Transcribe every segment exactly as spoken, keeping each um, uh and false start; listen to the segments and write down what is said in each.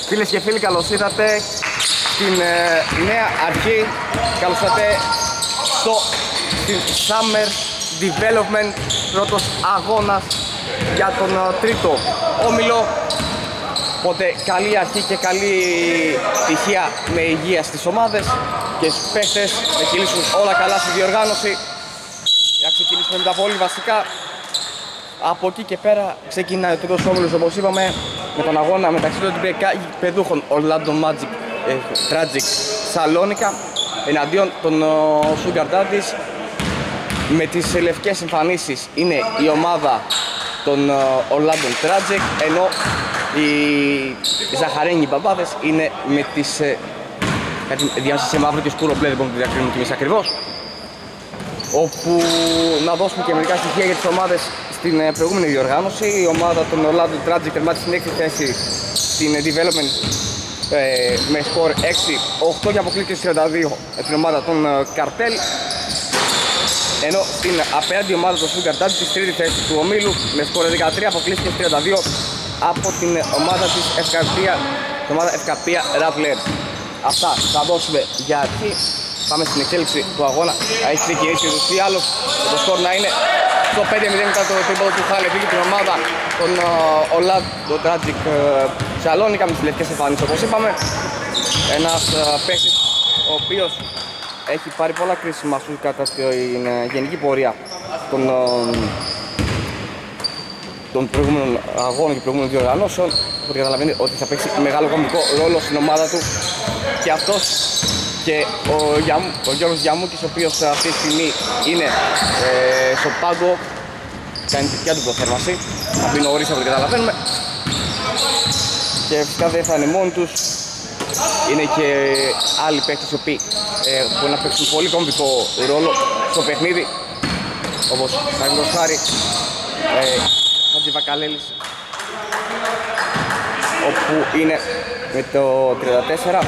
Φίλες και φίλοι, καλώς ήρθατε στην ε, νέα αρχή. Καλώς ήρθατε στο στην Summer Development, πρώτος αγώνας για τον ε, τρίτο όμιλο. Οπότε καλή αρχή και καλή τυχεία με υγεία στις ομάδες και στους παίχτες να κυλήσουν όλα καλά στη διοργάνωση. Για να ξεκινήσουμε με τα πολύ βασικά. Από εκεί και πέρα ξεκινάει ο τρίτος όμιλος, όπως είπαμε, με τον αγώνα μεταξύ των παιδούχων Orlando Magic ε, Tragic Σαλόνικα εναντίον των Sugar Daddies. Με τις λευκές εμφανίσεις είναι η ομάδα των Orlando Tragic, ενώ οι, οι ζαχαρένιοι μπαμπάδες είναι με τις ε, διάσταση σε μαύρο και σκούρο μπλε, δεν μπορούμε να διακρίνουμε και εμείς ακριβώς. Όπου να δώσουμε και μερικά στοιχεία για τις ομάδες στην προηγούμενη διοργάνωση. Η ομάδα των Orlando Tragic τερμάτισε στην έκτη θέση στην Development ε, με σκορ έξι οκτώ και αποκλείστηκε στις τριάντα δύο την ομάδα των Cartel. Ενώ στην απέναντι ομάδα των Sugar Daddies της τρίτη θέση του ομίλου με σκορ δεκατρία αποκλείστηκε στις τριάντα δύο από την ομάδα της Ευκαρπία, την ομάδα Ευκαρπία Rattlers. Αυτά θα δώσουμε για αρχή. Πάμε στην εξέλιξη του αγώνα. Έχει ξεκινήσει ούτως ή άλλως το σκορ να είναι στο πέντε μηδέν μετά το τρίποντο του Χάλε πήγε την ομάδα των uh, Orlando Tragic uh, Σαλόνικα με τις λευκές εμφανίσεις, όπως είπαμε. Ένας uh, παίκτης ο οποίος έχει πάρει πολλά κρίσιμα σου κατά την uh, γενική πορεία των, uh, των προηγούμενων αγώνων και προηγούμενων διοργανώσεων. Οπότε καταλαβαίνει ότι θα παίξει μεγάλο κομβικό ρόλο στην ομάδα του και αυτός και ο, Γιαμ, ο Γιώργος Γιαμούκης, ο οποίος αυτή τη στιγμή είναι ε, στο πάγκο, κάνει τη δικιά του προθέρμανση, θα μπει νωρίς από ό,τι καταλαβαίνουμε. Και φυσικά δεν θα είναι μόνοι τους, είναι και άλλοι παίκτες οι οποίοι ε, μπορεί να παίξουν πολύ κομβικό ρόλο στο παιχνίδι, όπως παραδείγματος χάρη ε, Χατζηβακαλέλης, όπου είναι με το τριάντα τέσσερα.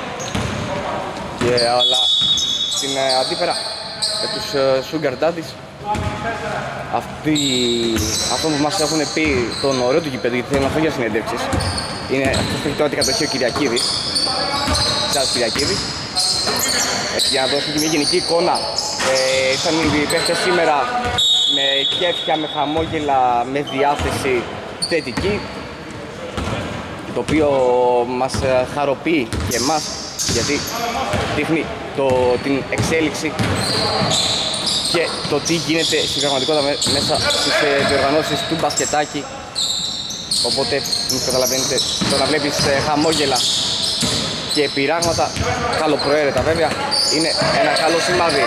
Και, αλλά στην uh, αντίπερα με τους uh, Sugar Daddies, αυτοί, αυτό που μας έχουν πει τον ωραίο του γηπέδου, γιατί θέλουν αυτό για συνέντευξεις, είναι αυτός που έχει τώρα την κατοχή ο Κυριακίδης, Τσάρλς Κυριακίδης. Έτσι, για να δώσουμε μια γενική εικόνα, ε, ήρθαν οι παίχτες σήμερα με κέφια, με χαμόγελα, με διάθεση θετική, το οποίο μας χαροποιεί και εμάς, γιατί δείχνει το, την εξέλιξη και το τι γίνεται στην πραγματικότητα μέσα στις ε, διοργανώσεις του μπασκετάκι. Οπότε, μην καταλαβαίνετε, το να βλέπεις ε, χαμόγελα και πειράγματα, καλοπροαίρετα βέβαια, είναι ένα καλό σημάδι.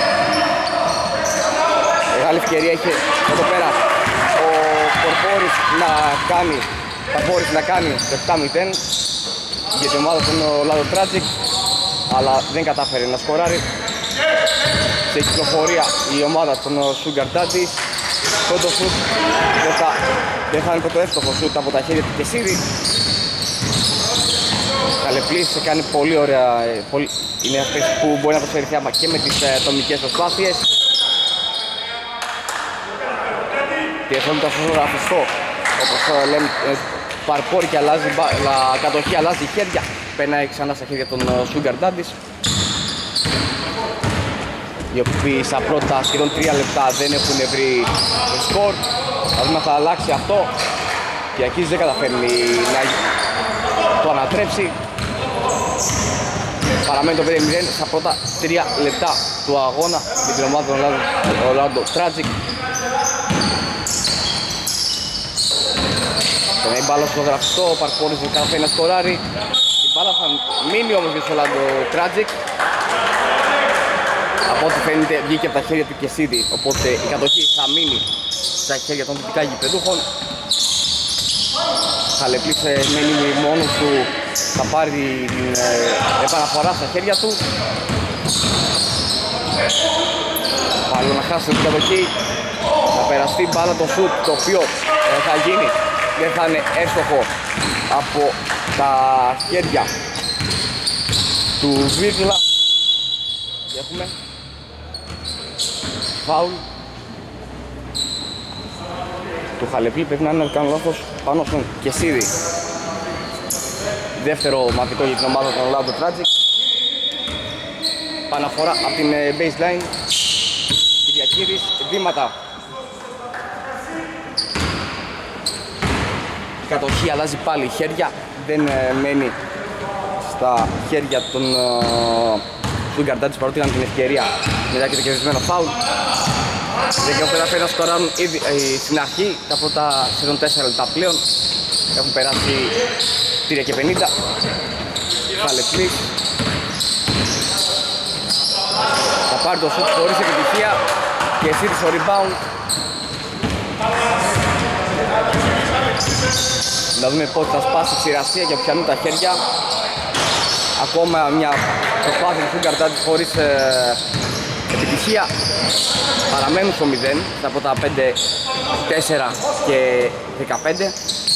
Μεγάλη ευκαιρία είχε εδώ πέρα ο Πορπόρης να κάνει, Πορπόρης να κάνει το επτά μηδέν για την ομάδα των Orlando Tragic, αλλά δεν κατάφερε να σκοράρει. Σε κυκλοφορία η ομάδα των Sugar Daddies. Πρώτο σουτ δεν θα, δεν θα είναι το εύστοχο σουτ από τα χέρια του Κεσίδη. Καλεπλής κάνει πολύ ωραία, πολύ, είναι αυτές που μπορεί να προσφέρει θάμα και με τις ατομικές προσπάθειες. Και θέλουμε το αφιστό, όπως λέμε, παρπόρει και αλλάζει, la, κατοχή αλλάζει χέρια, περνάει ξανά στα χέρια των Sugar Daddies, οι οποίοι στα πρώτα σχεδόν τρία λεπτά δεν έχουν βρει σκορ. Θα δούμε αν θα αλλάξει αυτό και εκεί δεν καταφέρνει να το ανατρέψει. Παραμένει το πέντε μηδέν στα πρώτα τρία λεπτά του αγώνα με την ομάδα των Orlando Tragic. Τον έχει μπάλα στο γραφιστό, ο Παρκόρης δεν καταφέρει να σκοράρει. Η μπάλα θα μείνει όμως για τους Orlando Tragic. Από ό,τι φαίνεται βγήκε από τα χέρια του Κεσίδη, οπότε η κατοχή θα μείνει στα χέρια των δυτικά γηπεδούχων. Χαλεπλής μένει μόνος του, θα πάρει την ε, επαναφορά στα χέρια του. Πάλι να χάσει την κατοχή, θα περαστεί μπάλα το σουτ, το οποίο ε, θα γίνει, δεν θα είναι εύστοχο από τα χέρια του Βίτλα. Και έχουμε φάουλ του Χαλεπλή, πρέπει να είναι να κάνω λάθος πάνω στον Κεσίδη. δεύτερο μαθητό για την ομάδα των Orlando Tragic. Παναφορά από την baseline. Κυριακίδης, βήματα. Η κατοχή αλλάζει πάλι χέρια, δεν μένει στα χέρια των του Γκαρτάτης, παρότι είχαν την ευκαιρία μετά και το κερδισμένο φάουλ. δεκαοκτώ πέρα πέρα σκοράρουν ήδη ε, στην αρχή, τα πρώτα σχεδόν τέσσερα λεπτά πλέον. Έχουν περάσει τρία και πενήντα. Χαλεπλής θα πάρει το σουτ χωρίς επιτυχία και εσύ στο rebound. Να δούμε πότε θα σπάσει η ξηρασία και πιανούν τα χέρια. Ακόμα μια προσπάθεια του Γκαρτάτης χωρίς ε, επιτυχία. Παραμένουν στο μηδέν από τα πέντε, τέσσερα και δεκαπέντε.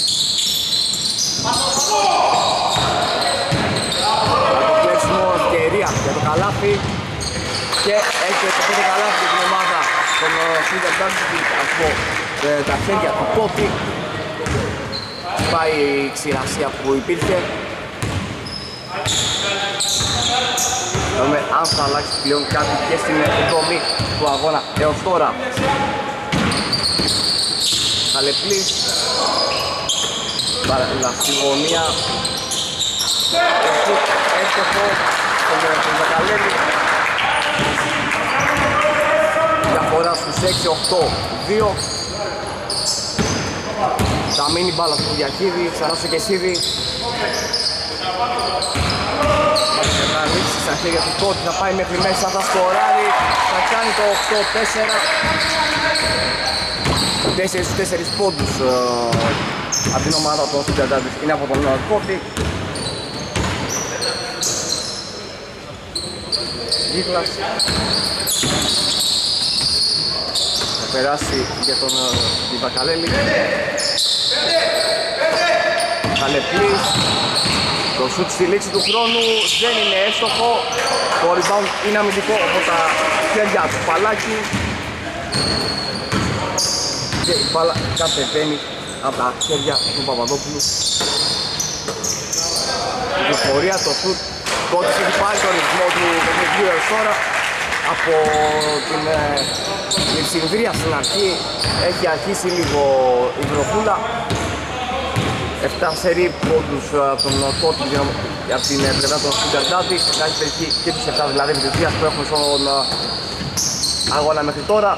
Αποκλέψιμο ευκαιρία για το καλάθι και έχει το πέντε καλάθι για την ομάδα των Γκαρτάτης από ε, τα χέρια του Κώτη. Πάει η ξηρασία που υπήρχε. Δούμε αν θα αλλάξει πλέον κάτι και στην δομή του αγώνα έως τώρα. Χαλεπλής, στη γωνία, έστοχο στον Ζακαλέλη. Διαφορά στους έξι οκτώ δύο. Θα μείνει μπάλα του Κυριακίδη, ξανά στο Κεσίδη. Θα ρίξει στα χέρια του Κώτη, θα πάει μέχρι μέσα, θα σκοράρει, θα κάνει το οκτώ τέσσερα. τέσσερα στους τέσσερα πόντους ε, από την ομάδα των Γκαρτάτης είναι από τον Κώτη. Γίγλας θα περάσει για τον Μπακαλέλη. Χαλεπλής. Το σουτ στη λήξη του χρόνου δεν είναι εύστοχο. Το rebound είναι αμυντικό από τα χέρια του Παλάκη. Και η μπάλα κατεβαίνει από τα χέρια του Παπαδόπουλου. Η κυκλοφορία, το σουτ. Κώτης έχει πάρει τον ρυθμό του παιχνιδιού έως τώρα. Από την Λευσινδρία στην αρχή έχει αρχίσει λίγο η βροχούλα. εφτά σερί πόντους από τον Κώτη από την πλευρά των Γκαρτάτη. Να έχει πετύχει και τους εφτά δηλαδή επιτυχίας που έχουμε στον αγώνα μέχρι τώρα.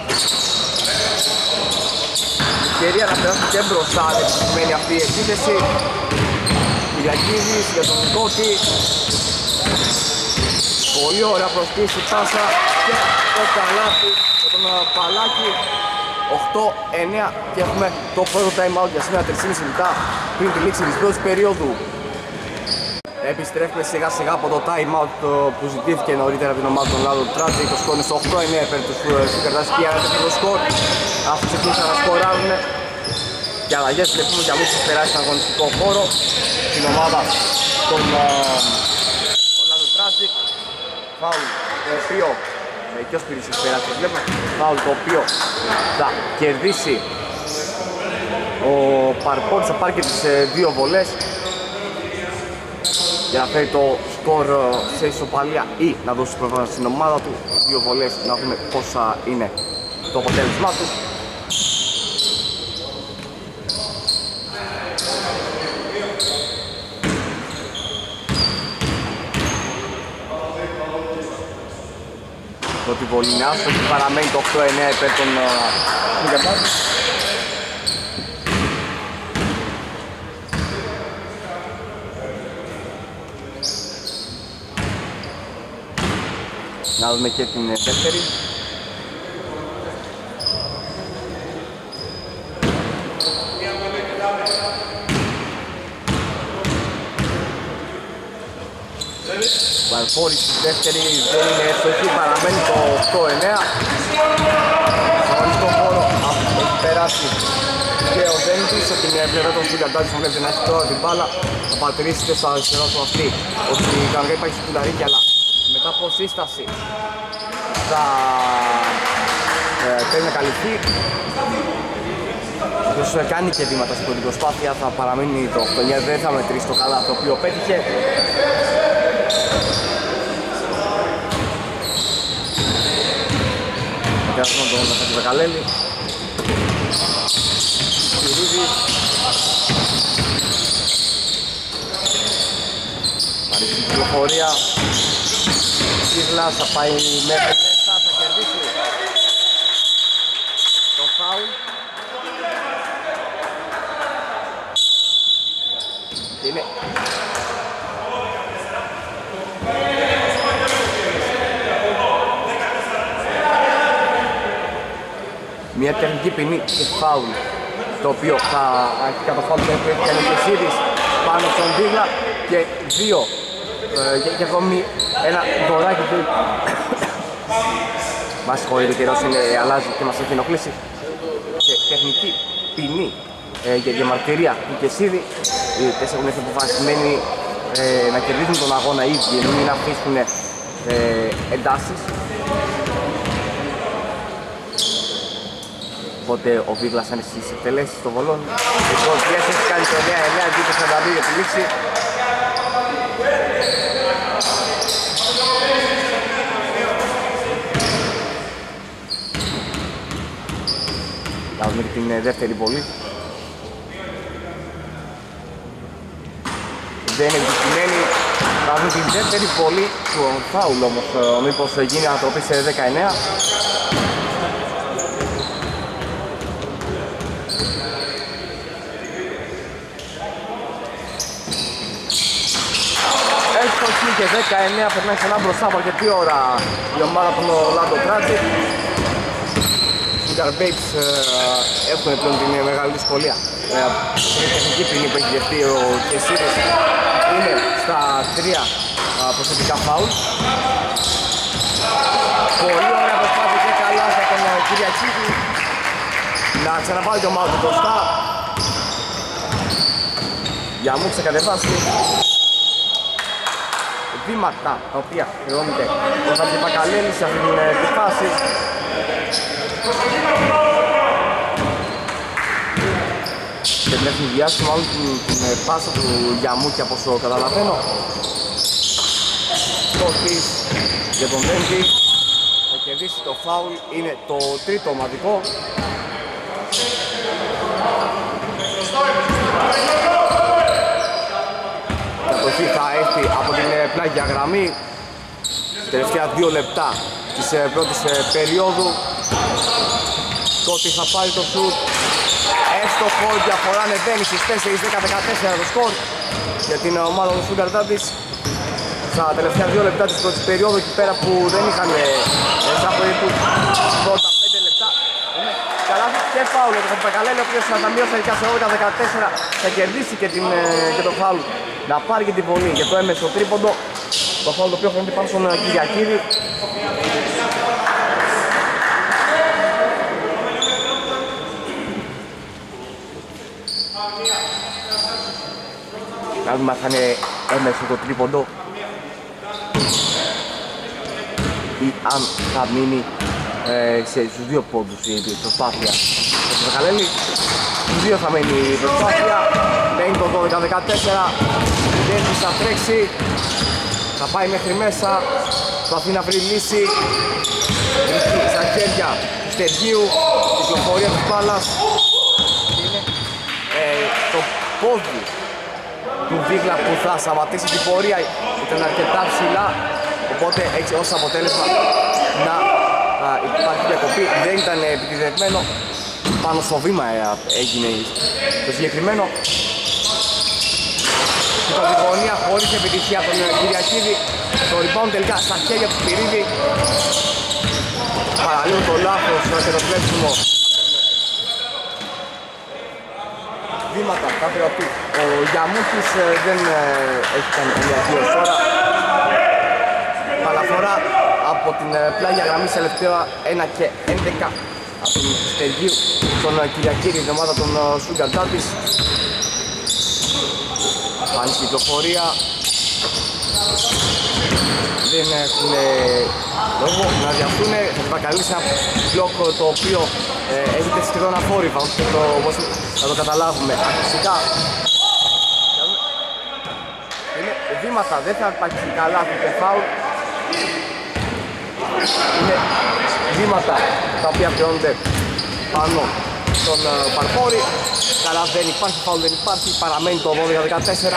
Ευκαιρία να περάσουν και μπροστά αν επιτυχημένη αυτή η επίθεση. Κυριακίδης για τον Κώτη. Πολύ ωραία προσποίηση πάσα και το καλάθι για τον Παλάκη. οκτώ εννέα και έχουμε το πρώτο time out για σήμερα, τρία και μισό λεπτά πριν τη λήξη της πρώτης περίοδου. Επιστρέφουμε σιγά σιγά από το time out που ζητήθηκε νωρίτερα από την ομάδα των Orlando Tragic. Το σκόρ είναι στο οκτώ εννέα υπέρ τους Γκαρτάτης και ανέβηκε το σκορ. Αφού ξεκίνησαν να σκοράρουν και αλλαγές βλέπουμε για μίσους περάσει στον αγωνιστικό χώρο την ομάδα των Orlando Tragic. Φάουλ το οποίο και ως πυρήσεις περάσεις βλέπουμε, φάουλ το οποίο θα κερδίσει ο Παρπόρης, θα πάρει και τις δύο βολές για να φέρει το σκορ σε ισοπαλία ή να δώσει προβάδια στην ομάδα του. Δύο βολές, να δούμε πόσα είναι το αποτέλεσμά του. Το ότι βολή είναι άστοχη, παραμένει το οκτώ εννέα υπέρ των Γκαρτάτης. Να δούμε και την δεύτερη. Βαλφόρης στη δεύτερη δεν είναι εύστοχη, παραμένει το οκτώ εννέα. Στο αγωνιστικό χώρο έχει περάσει και ο Δέντης από την πλευρά των Γκαρτάτης που βλέπει να έχει τώρα την μπάλα. Θα πατρίσει και στο αριστερό του αυτή ότι κανονικά υπάρχει σκουλαρίκι, αλλά μετά από σύσταση θα ε, πρέπει να καλυφθεί. Ποιος κάνει και βήματα στην πρώτη προσπάθεια θα παραμείνει το οκτώ εννιά, δεν θα μετρήσει το καλά το οποίο πέτυχε. Κάτω τον Χατζηβεκαλέλη. Κυρίδης. Παρίστη την κυκλοφορία. Κίγλας θα πάει μέχρι μέσα, θα κερδίσει το φάουλ. Και είναι μια τεχνική ποινή και φάουλ, το οποίο θα αρχικά το φάουλ που έκανε και Σίδης πάνω στον Δίγλα και δύο ε, και, και ακόμη ένα δωράκι που μας συγχωρείτε, καιρός είναι, αλλάζει και μας έχει ενοχλήσει, και τεχνική ποινή ε, για διαμαρτυρία του Κεσίδη. Οι τέσσερις έχουν έρθει αποφασισμένοι ε, να κερδίσουν τον αγώνα ίδιοι, μην αφήσουν ε, εντάσεις. Οπότε ο Βίγλας είναι στις εκτελέσεις στο Βολόν. Ο Κιές έχει κάνει το εννιά εννιά και το σαράντα δύο για τη λήξη. Κάνουμε την δεύτερη βολή. Δεν είναι επιτυχημένη. Κάνουμε την δεύτερη βολή του φάουλ όμως, μήπως γίνει ανατροπή σε δεκαεννέα. Και δεκαεννέα περνάει ξανά μπροστά από αρκετή ώρα η ομάδα των Orlando Tragic. Οι Garbage έχουν πλέον την μεγάλη δυσκολία. Η τεχνική ποινή που έχει δεχτεί ο Κεσίδης είναι στα τρία προσθετικά φάουλ. Πολύ ωραία προσπάθεια και καλά για τον Κυριακίδη να ξαναβάλει την ομάδα του μπροστά. Για μου ξεκατεβάσει βήματα τα οποία χρειώνεται ο Χατζηβεκαλέλης σε αυτή τη φάση. Και την έχουν διάσει μάλλον την, την πάσα του Γιαμούκη από όσο καταλαβαίνω. Σκότης για τον Βέντη, θα κερδίσει το φάουλ, είναι το τρίτο ομαδικό. Η θα έρθει από την πλάγια γραμμή. Τελευταία δύο λεπτά της πρώτης περίοδου. Τότε θα πάρει το σουτ. Έστοχο, διαφορά ανεβαίνει στις τέσσερα δέκα δεκατέσσερα το σκορ για την ομάδα του Sugar Daddies. Στα τελευταία δύο λεπτά της πρώτης περίοδου, εκεί πέρα που δεν είχαν στα περίπου πρώτα πέντε λεπτά. Καλά και φάουλ για τον Χατζηβεκαλέλη, ο οποίος θα τα μειώσει σε όγδοκα δεκατέσσερα, θα κερδίσει και, την, και το φάουλ να πάρει και την βολή για το έμεσο τρίποντο. Το φάουλ το οποίο φαίνεται πάνω στον Κυριακίδη. Να δούμε αν θα είναι έμεσο το τρίποντο ή αν θα μείνει ε, σε, στους δύο πόντους η προσπάθεια του Χατζηβεκαλέλη. Στους δύο θα μείνει η προσπάθεια. Μένει το δώδεκα δεκατέσσερα. Δεν θα τρέξει. Θα πάει μέχρι μέσα. Προσπαθεί να βρει λύση. Βρίσκει στα χέρια του Στεργίου. Κυκλοφορία της μπάλας. Είναι ε, το πόδι του Βίγλα που θα σταματήσει την πορεία. Ήταν αρκετά ψηλά. Οπότε έχει ως αποτέλεσμα να α, υπάρχει διακοπή. Δεν ήταν επιτυχημένο. Πάνω στο βήμα έγινε το συγκεκριμένο. Η παντηγωνία χωρίς επιτυχία από τον Κυριακίδη. Το rebound τελικά στα χέρια του Σπυρίδη. Παραλίγο το λάθος και το κλέψιμο. Βήματα κάποια του. Ο Γιαμούκης δεν έχει κάνει Κυριακή ως τώρα. Παραφορά από την πλάγια γραμμή σε ελευθερία ένα και έντεκα από τον Στεργίου στον Κυριακίδη, την ομάδα των Sugar Daddies. Πάνης κυκλοφορία. δεν έχουν λόγο να διαθούν. Θα την παρακαλήσει ένα μπλοκ το οποίο ε, έχετε σχεδόν αφόρυβα, όπως θα το καταλάβουμε. Φυσικά είναι βήματα, δεν θα υπάρξει καλά και φάουλ. Είναι βήματα τα οποία πληρώνονται πάνω στον uh, Παρκόρη. Καλά, δεν υπάρχει φάουλ, δεν υπάρχει, παραμένει το δώδεκα δεκατέσσερα.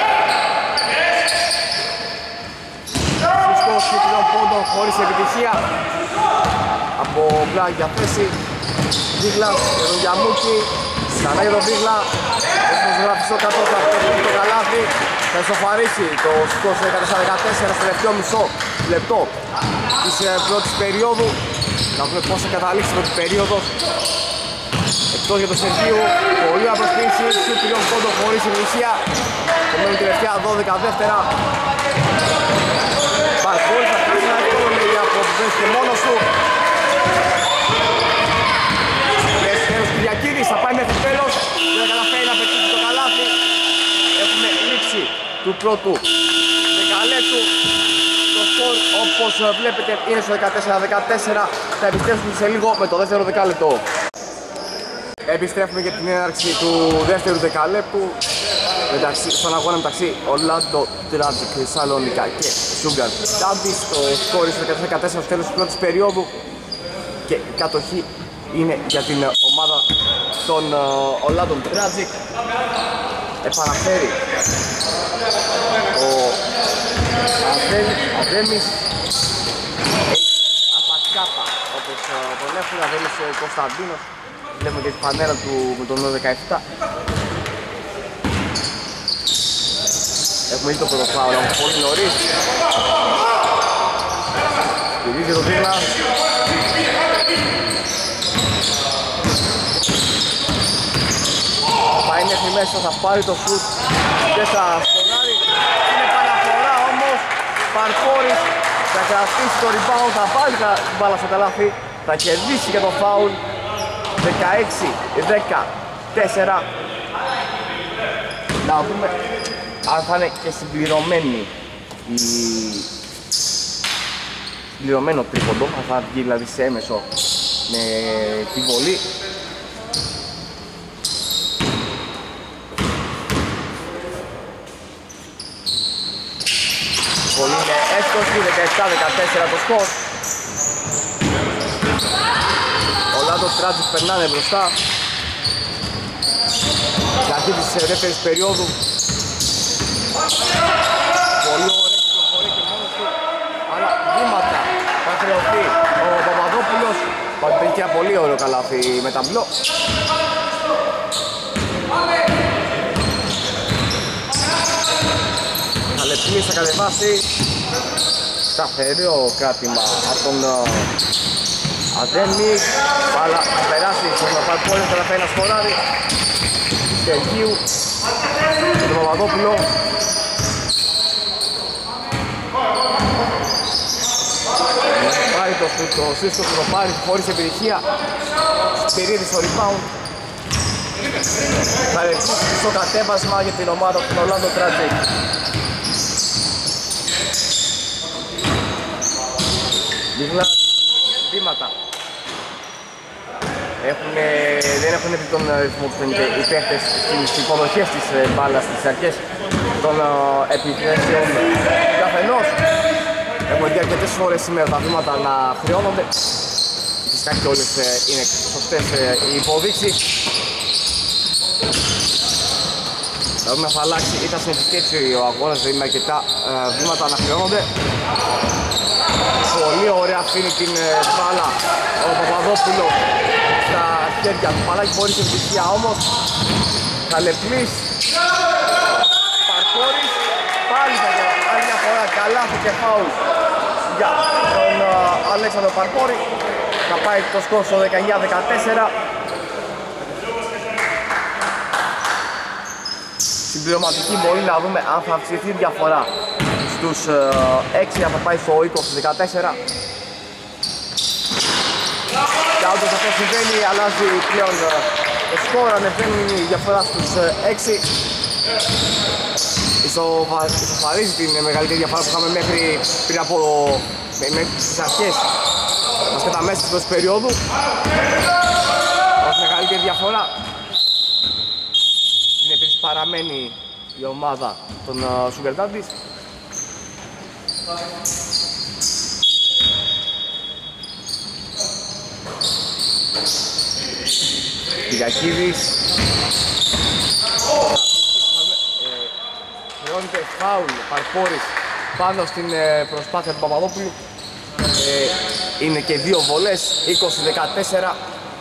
Συσκός τριών πόντων χωρίς επιτυχία από πλάγια θέση. Δίγλας για τον Γιαμούκη, ξανά για τον Δίγλα. Όσο γράφει στο κάτω θα πέφτει το καλάθι, θα ισοφαρίσει το Συσκός δεκατέσσερα δεκατέσσερα στο τελευταίο μισό λεπτό της πρώτης περίοδου. Να δούμε πώς θα καταλήξει η πρώτη περίοδος. Εκτός για τον Σεργίου, πολύ αποσπίση, σου τριών πόντων χωρίς επιτυχία. Κομμένει τελευταία δώδεκα δεύτερα. Παρκόρης θα κάνει ένα εύκολο λέει από το θέση και μόνος του. Ελευθέρος Κυριακίδης θα πάει μέχρι τέλος. Δεν καταφέρει να πετύχει το καλάθι. Έχουμε λήξη του πρώτου δεκαλέπτου. Το σκορ όπως βλέπετε είναι στο δεκατέσσερα δεκατέσσερα. Θα επιστρέψουμε σε λίγο με το δεύτερο δεκάλεπτο. Επιστρέφουμε για την έναρξη του δεύτερου δεκαλέπτου μεταξύ, στον αγώνα μεταξύ Orlando Tragic Σαλονικά και Sugar Daddy. Το σκορ στο δεκατέσσερα δεκατέσσερα στο τέλος της πρώτης περίοδου και η κατοχή είναι για την ομάδα των uh, Orlando Tragic. Επαναφέρει ο Αδέμις Αφακάπα όπως uh, τον έχουν, Αδέμις Κωνσταντίνος. Βλέπουμε και την φανέλα του με τον νούμερο δεκαεπτά. Έχουμε ήδη το πρώτο φάουλ, όμως πολύ νωρίς. Στηρίζει το Δίγλα. Πάει μέχρι μέσα, θα πάρει το σουτ και θα σκοράρει. Είναι παραφορά όμως. Παρκόρης θα κρατήσει το rebound, θα βάλει την μπάλα στο καλάθι. Θα κερδίσει και το φάουλ. δεκαέξι δεκατέσσερα. Να δούμε αν θα είναι και συμπληρωμένη η... συμπληρωμένο τρίποντο, αν θα βγει δηλαδή σε έμεσο με τη βολή. Η βολή είναι εύκολη, δεκαεπτά δεκατέσσερα το σκορ. Ο Orlando Tragic περνάνε μπροστά για αρχή της δεύτερης περίοδου. Πολύ ωραία κυκλοφορεί και μόνος του, αλλά βήματα θα χρεωθεί ο Παπαδόπουλος. Παντέχει και ένα πολύ ωραίο καλάθι με ταμπλό. Καλεπτής θα κατεβάσει. Σταθερό κράτημα από τον Αδέμι. Μπάλα θα περάσει στον Παρκόρη, θα καταφέρει να σκοράρει. Σεργίου και τον Παπαδόπουλο. Πάρει το, το Σύσκος, το πάρει χωρίς επιτυχία. Σπυρίδη στο rebound. Θα ρεξίσει στο κατέβασμα για την ομάδα του Orlando Tragic. Δίγλα, βήματα. Έχουνε, δεν έχουν επί τον ρυθμό που φαίνεται οι παίχτες στις υποδοχές της μπάλας, στις αρχές των επιθέσεων καθενός. Έχουμε δει αρκετές φορές σήμερα τα βήματα να χρεώνονται. Φυσικά και όλες είναι σωστές οι υποδείξεις. Θα δούμε να θα αλλάξει ή θα συνεχίσει έτσι ο αγώνας, δηλαδή με αρκετά βήματα να χρεώνονται. Πολύ ωραία αφήνει την μπάλα ο Παπαδόπουλος στα χέρια του. Παλάκι μπορεί σε επιτυχία όμως. Καλεπλής. Παρκόρης. Πάλι θα κάνει άλλη μια φορά καλάθι και φάουλ για τον uh, Αλέξανδρο Παρκόρη. Θα πάει το σκορ στο δεκαεννιά δεκατέσσερα. Συμπληρωματική μπορεί να δούμε αν θα αυξηθεί διαφορά στους uh, έξι, αν θα πάει στο είκοσι δεκατέσσερα. Και όντως αυτό συμβαίνει, αλλάζει πλέον uh, το σκορ, ανεβαίνει η διαφορά στους uh, έξι. Ισοφαρίζει την μεγαλύτερη διαφορά που είχαμε μέχρι πριν από μέχρι τις αρχές μας και τα μέσα της πρώτης περίοδου. Ως μεγαλύτερη διαφορά στην επίσης παραμένει η ομάδα των Sugar Daddies. Κυριακίδης χρεώνεται φάουλ Παρπόρης πάνω στην προσπάθεια του Παπαδόπουλου. ε, είναι και δύο βολές, είκοσι δεκατέσσερα.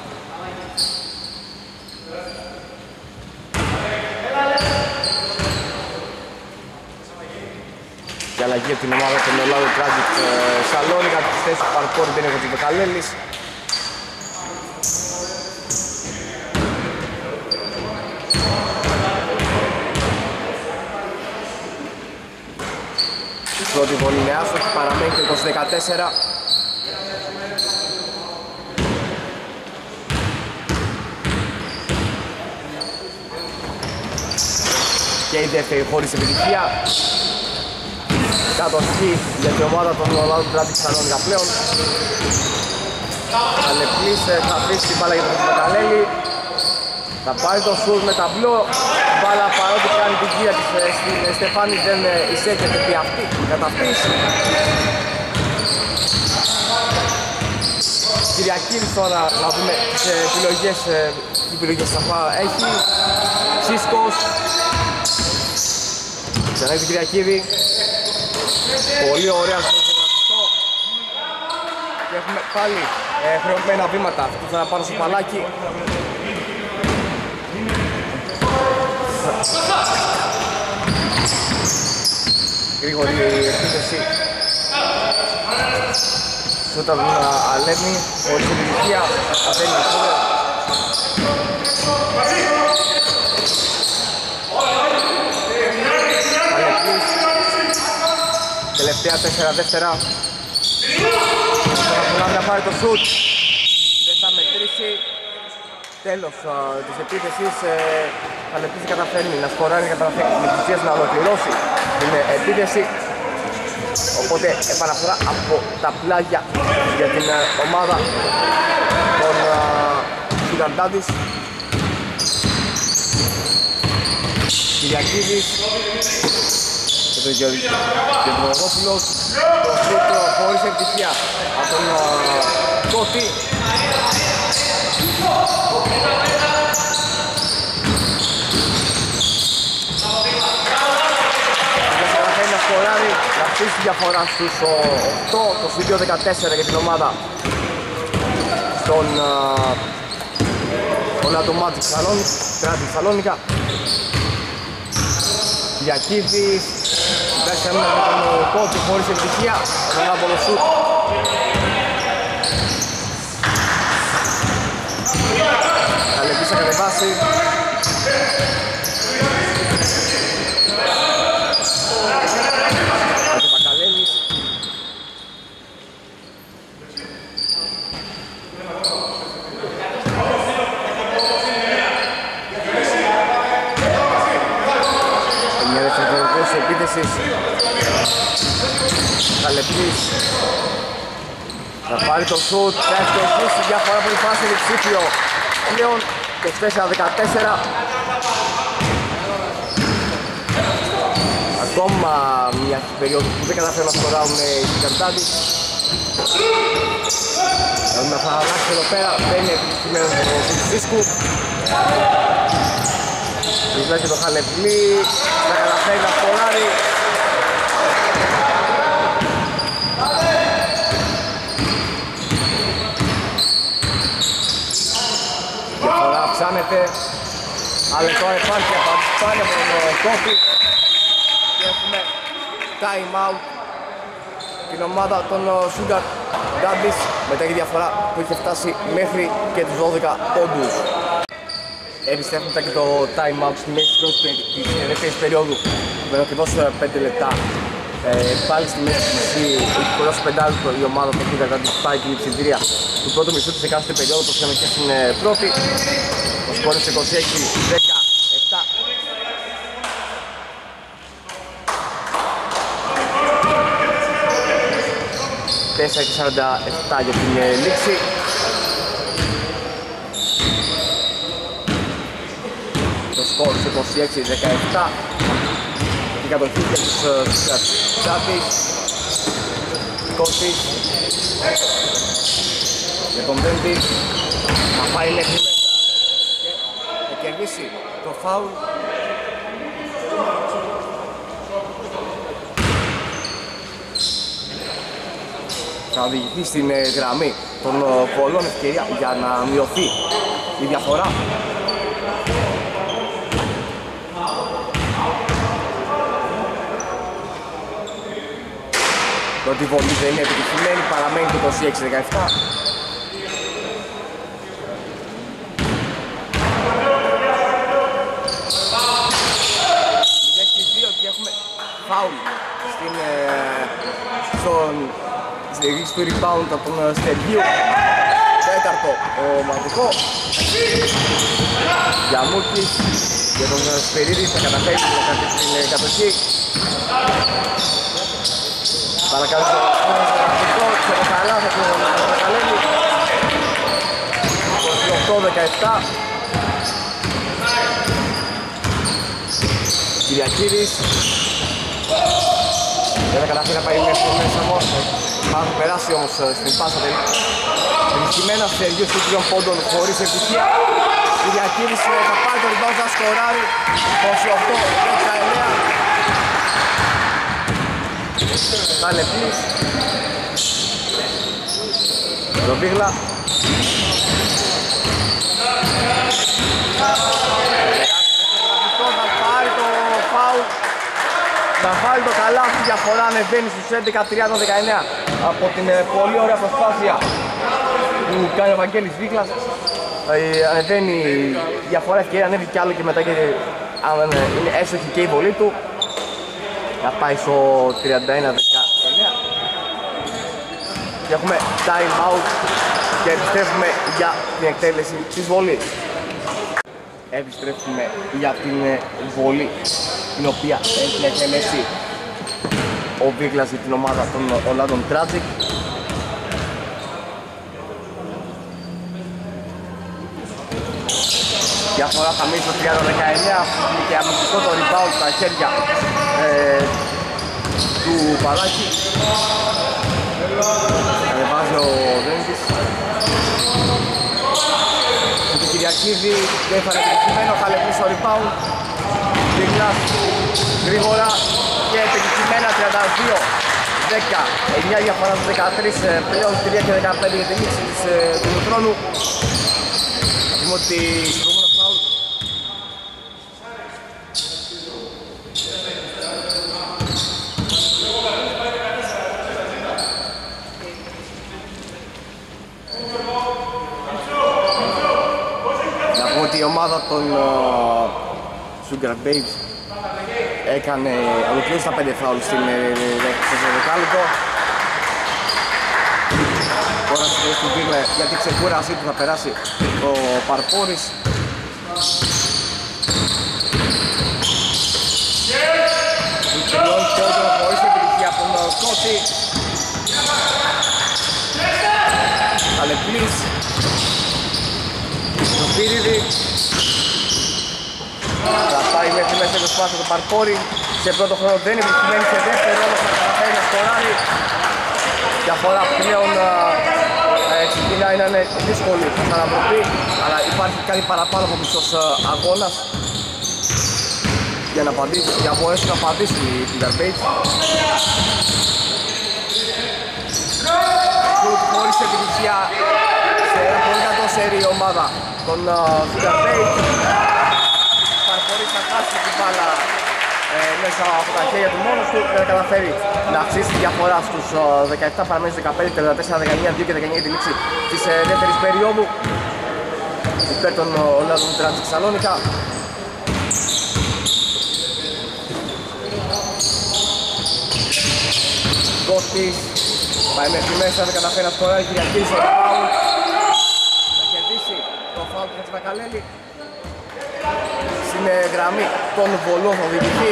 Και αλλαγή από την ομάδα των Orlando Tragic Σαλόνικα, τη θέση του Παρπόρη δεν έχω την Βεκαλέλης. Πρώτη βολή είναι άστοχη, παραμένει το είκοσι δεκατέσσερα. Και η δεύτερη χωρίς επιτυχία. Κατοχή για την ομάδα των Orlando Tragic Σαλόνικα πλέον. Αλεπλής θα αφήσει την μπάλα για τον Βεκαλέλη. Θα πάρει το σουτ με ταμπλό. Μπάλα παρότι κάνει την γύρα της στην Στεφάνη δεν εισέρχεται επί αυτή κατά αυτής. Κυριακίδης τώρα να δούμε τις επιλογές, τι επιλογές θα έχει. Σίσκος. Ξανά την Κυριακίδη. Πολύ ωραία στο γραφιστό. Και έχουμε πάλι ε, χρεωμένα βήματα. Αυτό θα πάρω στο παλάκι. Γρήγορη επίθεση. Σούτα τον Αλέμι, χωρίς επιτυχία, αφήνει το σούτα. Αλεπλής, τελευταία τέσσερα δεύτερα. Τώρα να πάρει το σούτ, δεν θα μετρήσει. Τέλος uh, της επίθεσης, ο Αλεπλής καταφέρνει να σκοράρει και καταφέρνει την ουσία να ολοκληρώσει την επίθεση. Οπότε επαναφορά από τα πλάγια για την uh, ομάδα των uh, Sugar Daddies. Κυριακίδης και τον Γεωργόπουλος. Το σούτρο χωρίς επιτυχία από τον uh, Κώτη. Σκοράρει, να αφήσει τη διαφορά στους οκτώ, το δύο δεκατέσσερα για την ομάδα των Orlando Tragic Σαλόνικα. Κυριακίδης, εντάξει κανένα με τον Κότσο χωρίς επιτυχία, με ένα βολοσούτ. Καλεπής θα κατεβάσει. Καλεπής θα πάρει το σουτ, θα ευτυχίσει διαφορά που υπάρχει διψήφιο πλέον είκοσι τέσσερα δεκατέσσερα. Ακόμα μια περίοδο που δεν καταφέρουν να σκοράρουν οι Sugar Daddies. Θα δούμε θα αλλάξει εδώ πέρα, δεν είναι επιτυχημένο το δίσκου. Βρίσκεται το Χαλεπλή, θα καταφέρει να σκοράρει. Διαφορά αυξάνεται, αλλά τώρα υπάρχει απαντησπάνια από τον Κόφι και έχουμε time out την ομάδα των Sugar Daddies μετά τη διαφορά που είχε φτάσει μέχρι και τους δώδεκα πόντους. Επιστρέφουμε μετά και το time out στη μέση της δεύτερης περίοδου με ακριβώς πέντε λεπτά. Ε, πάλι στη μέση της μισή, έχει κουράσει πεντάλεπτο η ομάδα των Sugar Daddies που πάει την ψηφιδρία του πρώτου μισού της εκάστοτε περίοδου όπως είχαμε και στην πρώτη. Ο σκόρ είναι είκοσι έξι δεκαεπτά. τέσσερα και σαράντα επτά για την λήξη. Το σκορ σε είκοσι έξι δεκαεπτά. Η κατοχή για τους Τσάτης. Κώστης για τον Δέντη. Θα πάει μέχρι μέσα και θα κερδίσει το φάουλ. Θα οδηγηθεί στην γραμμή των πολλών ευκαιρία για να μειωθεί η διαφορά. Πρώτη βολή δεν είναι επιτυχημένη, παραμένει το είκοσι έξι δεκαεπτά. μηδέν στις δύο και έχουμε φάουλ στην, ε, στον, στη ρίξη του rebound από τον Στεργίου. Τέταρτο ομαδικό. Γιαμούκης για τον Σπερίδη, θα καταφέρει να κρατήσει την κατοχή. Παρακαλώ το γραφικό και το καλά θα το καλένει. είκοσι οκτώ δεκαεπτά. Κυριακίδης δεν θα καταφέρει να πάει μέχρι μέσα όμως. Θα περάσει όμως στην πάσα επιτυχημένα Σεργίου στους τριών πόντων χωρίς επιτυχία. Κυριακίδης θα πάρει το rebound, θα σκοράρει είκοσι οκτώ δεκαεννέα. Θα λεπτείς το Βίγλα. Θα πάρει το φάουλ. Θα βάλει το καλάθι, η διαφορά ανεβαίνει στους έντεκα τριάντα δεκαεννέα από την πολύ ωραία προσπάθεια που κάνει ο Βαγγέλης Βίγλας. Ανεβαίνει η διαφορά ευκαιρία, ανέβει κι άλλο και μετά και αν είναι εύστοχη και η βολή του. Θα πάει στο τριάντα ένα δεκαεννέα και έχουμε time out και επιστρέφουμε για την εκτέλεση της βολής. Επιστρέφουμε για την βολή την οποία έχει εκτελέσει ο Βίγλας για την ομάδα των Ολλάνδων Tragic. Διαφορά θα μείνει στο τριάντα δεκαεννέα και αμυντικό το rebound στα χέρια ε, του Παλάκη. Ανεβάζει ο Δέντης. Του Κυριακίδη δεν θα είναι επιτυχημένο, θα λεπτεί στο rebound. Βίγλας γρήγορα και επιτυχημένα τριάντα δύο δεκαεννέα διαφορά στους δεκατρείς, πλέον τρία και δεκαπέντε για τη λήξη του χρόνου. Θα πούμε ότι στο προηγούμενο φάουλ η ομάδα των uh, Sugar Babes έκανε ολοκλήρωση τα πέντε φάουλ στην δεκάλεπτο. Τώρα στην Βίγλα για την ξεκούρασή του θα περάσει το Παρπόρης. Τριών πόντων χωρίς επιτυχία από τον Κώτη. Αλεπλής. Το Σπύριδη θα πάει μέχρι μέσα το σπάσιο το Παρπόρη. Σε πρώτο χρόνο δεν είναι επιτυχημένη, σε δεύτερο όμως θα καταφέρει να σκοράρει. Διαφορά πλέον ε, ξεκινάει να είναι δύσκολη στην ανατροπή, αλλά υπάρχει κάτι παραπάνω από μισός αγώνας για να απαντήσει, για να μπορέσουν να απαντήσουν οι Sugar Babes. Σουτ χωρίς επιτυχία σε ένα πολύ κακό σερί η ομάδα των Sugar Babes. Παρπορείς να χάσει την μπάλα ε, μέσα από τα χέρια του μόνος του, δεν καταφέρει να αυξήσει τη διαφορά στους δεκαεπτά, παραμένει στους δεκαπέντε, τριάντα τέσσερα δεκαεννέα, δύο και δεκαεννέα τη λήξη της ε, δεύτερης περίοδου υπέρ των Ολλάνδων Tragic Σαλόνικα. Κώστης πάει μέχρι μέσα, δεν καταφέρει να σκοράρει, Κυριακίδης στο φάουλ. Θα κερδίσει το φάουλ του Χατζηβακαλέλη. Στην γραμμή των βολών θα οδηγηθεί.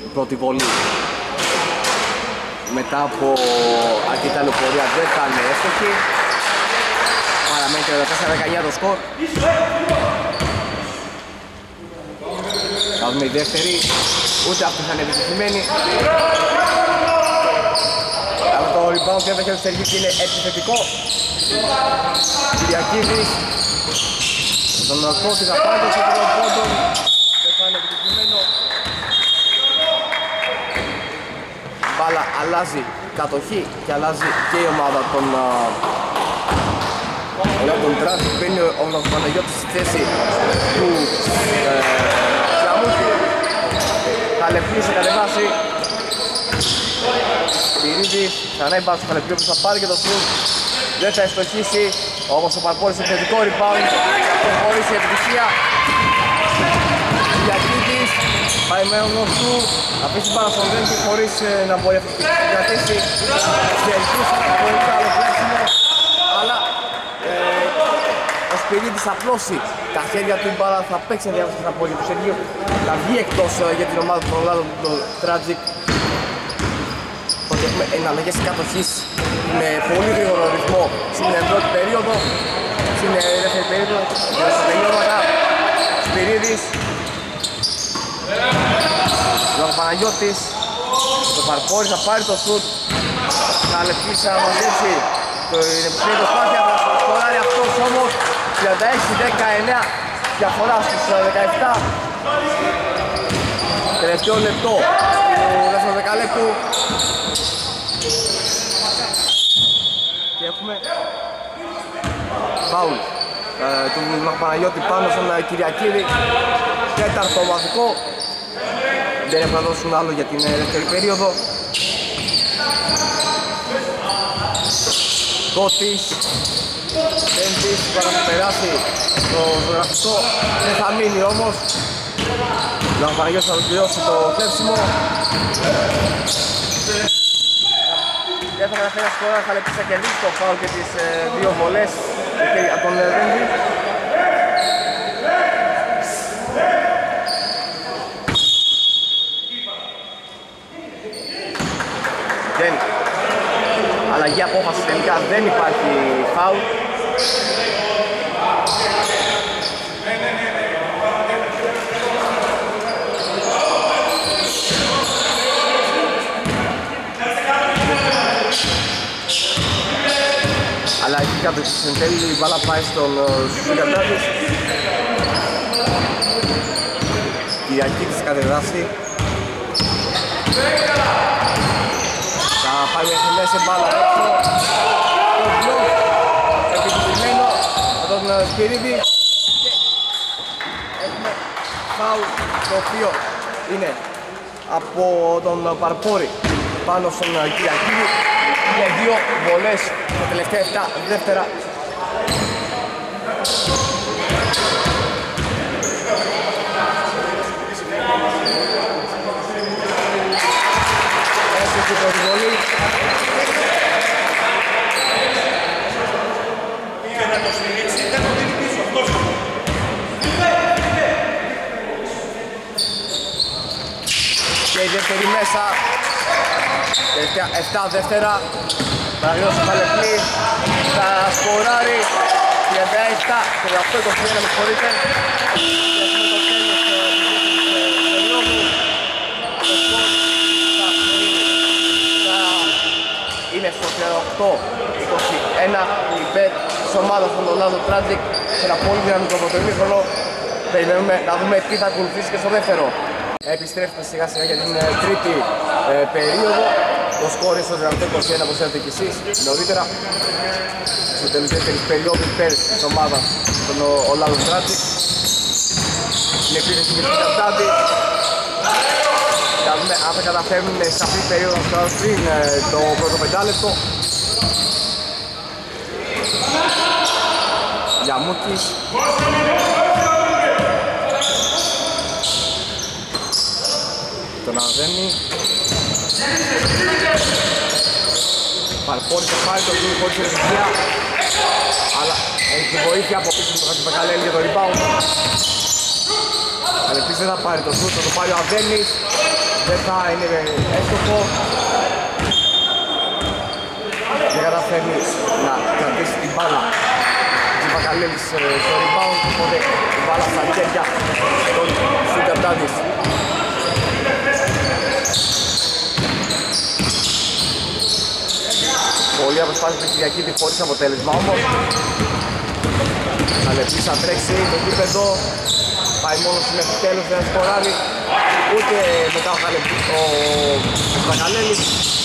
η πρώτη βολή μετά από αρκετά λεωφορεία δεν θα είναι εύστοχη. Παραμένει τριάντα τέσσερα δεκαεννιά το σκορ. Θα δούμε η δεύτερη, ούτε αυτή θα είναι επιτυχημένη. Αλλά το rebound δεν έχει εξεργεί και είναι επιθετικό. Κυριακίδης τον Κώτη θα πάρει το σύντρο πόντων, δεν θα είναι επιτυχημένο. Μπάλα αλλάζει κατοχή και αλλάζει και η ομάδα των τον Τρας. Μπαίνει ο Παναγιώτης στη θέση του Γιαμούκη. Χαλεπλής σε κατεβάσει. Σπυρίδης, ξανά η μπάλα στο Χαλεπλή που θα πάρει και το σουτ. Δεν θα ευστοχίσει, όπως ο Παρπόρης σε θετικό rebound. Χωρίς η επιτυχία. Κυριακίδης πάει με όνος του. Αφήσει μπάλα στον Δέντη χωρίς να μπορεί να κρατήσει. Και ελπίσει να μπορεί να άλλο πλέξιμο. Αλλά ο Σπυρίδης θα απλώσει τα χέρια του, η μπάλα θα παίξει ενδιάμεσα στα πόδια του Σεργίου. Θα βγει εκτός για την ομάδα του Ρολάδου, το Tragic. Ότι έχουμε εναλλαγές κατοχής με πολύ γρήγορο ρυθμό στην πρώτη περίοδο, στην δεύτερη περίοδο, στα τελειώματα. Σπυρίδης, ο Παναγιώτης, το Παρπόρης θα πάρει το σουτ. Θα λεπτήσει να μαζέψει την επιθυμία προσπάθεια, θα σκοράρει αυτός όμως. τριάντα έξι δεκαεννιά διαφορά στους δεκαεπτά. Τελευταίο λεπτό του δεύτερου δεκαλέπτου. Και έχουμε φάουλ ε, του Παναγιώτη πάνω στον Κυριακίδη. Τέταρτο ομαδικό. Δεν έχουν να δώσουν άλλο για την δεύτερη περίοδο. Κώτης Τέντης που θα περάσει το γραφιστό, δεν θα μείνει όμως. Ο Παναγιώτης θα ολοκληρώσει το κλέψιμο. Δεν θα καταφέρει να σκοράρει, θα λεπτήσει να κερδίσει το φάουλ και τις ε, δύο βολές από τον Τέντη. Δεν. Αλλαγή απόφαση τελικά, δεν υπάρχει φάουλ. Αλλαγή κάτω στην τέλη, η μπάλα πάει στον Σουγκαντάδης. Κυριακίδης κατεβάσει. Θα πάει μέχρι μέσα μπάλα έξω. Το μπλοκ επιτυχημένο από τον Σπυρίδη. Και έχουμε φάουλ το οποίο είναι από τον Παρπόρη πάνω στον Κυριακίδη. Είναι δύο βολές τα τελευταία επτά δεύτερα. Έσχεση πρώτη βολή. Και η δεύτερη μέσα. Τελευταία επτά δεύτερα. Παναγιώτης ο Χαλεπλή θα σκοράρει τριάντα επτά τριάντα οκτώ είκοσι ένα, με συγχωρείτε. Και έχουμε το τέλος του περίοδου. Το σκορ θα είναι στο τριάντα οκτώ είκοσι ένα υπέρ της ομάδας των Orlando Tragic σε ένα πολύ δυναμικό πρωτοημίχρονο. Περιμένουμε να δούμε τι θα ακολουθήσει και στο δεύτερο. Επιστρέφουμε σιγά σιγά για την τρίτη ε, περίοδο. Το σκορ είναι στο τριάντα είκοσι ένα, όπως είδατε και εσείς νωρίτερα. Στο τέλος δεύτερης περίοδου υπέρ της ομάδας των Orlando Tragic. Την επίθεση και την Καρτάντη. Θα δούμε αν θα καταφέρουν σε αυτή την περίοδο να σκοράρουν πριν το πρώτο πεντάλεπτο. Γιαμούκης. Τον αναδέμει. Παρπόρης θα πάρει το κλείνει χωρίς ευκαιρία. Αλλά έχει βοήθεια από πίσω του Χατζηβακαλέλη για το rebound. Αλλά επίσης δεν θα πάρει το σούτ, θα το πάρει ο Αδέμης. δεν θα είναι έστοχο. Δεν καταφέρνει να κρατήσει την μπάλα Τζιβακαλέλης στο rebound, οπότε η μπάλα στα χέρια των Σουγκαρτάδης. Πολύ αποσπάσει την Κυριακίδη χωρίς αποτέλεσμα όμως. Καλεπής θα τρέξει το γήπεδο, πάει μόνος του μέχρι τέλος, δεν θα σκοράρει ούτε μετά ο Τζιβακαλέλης.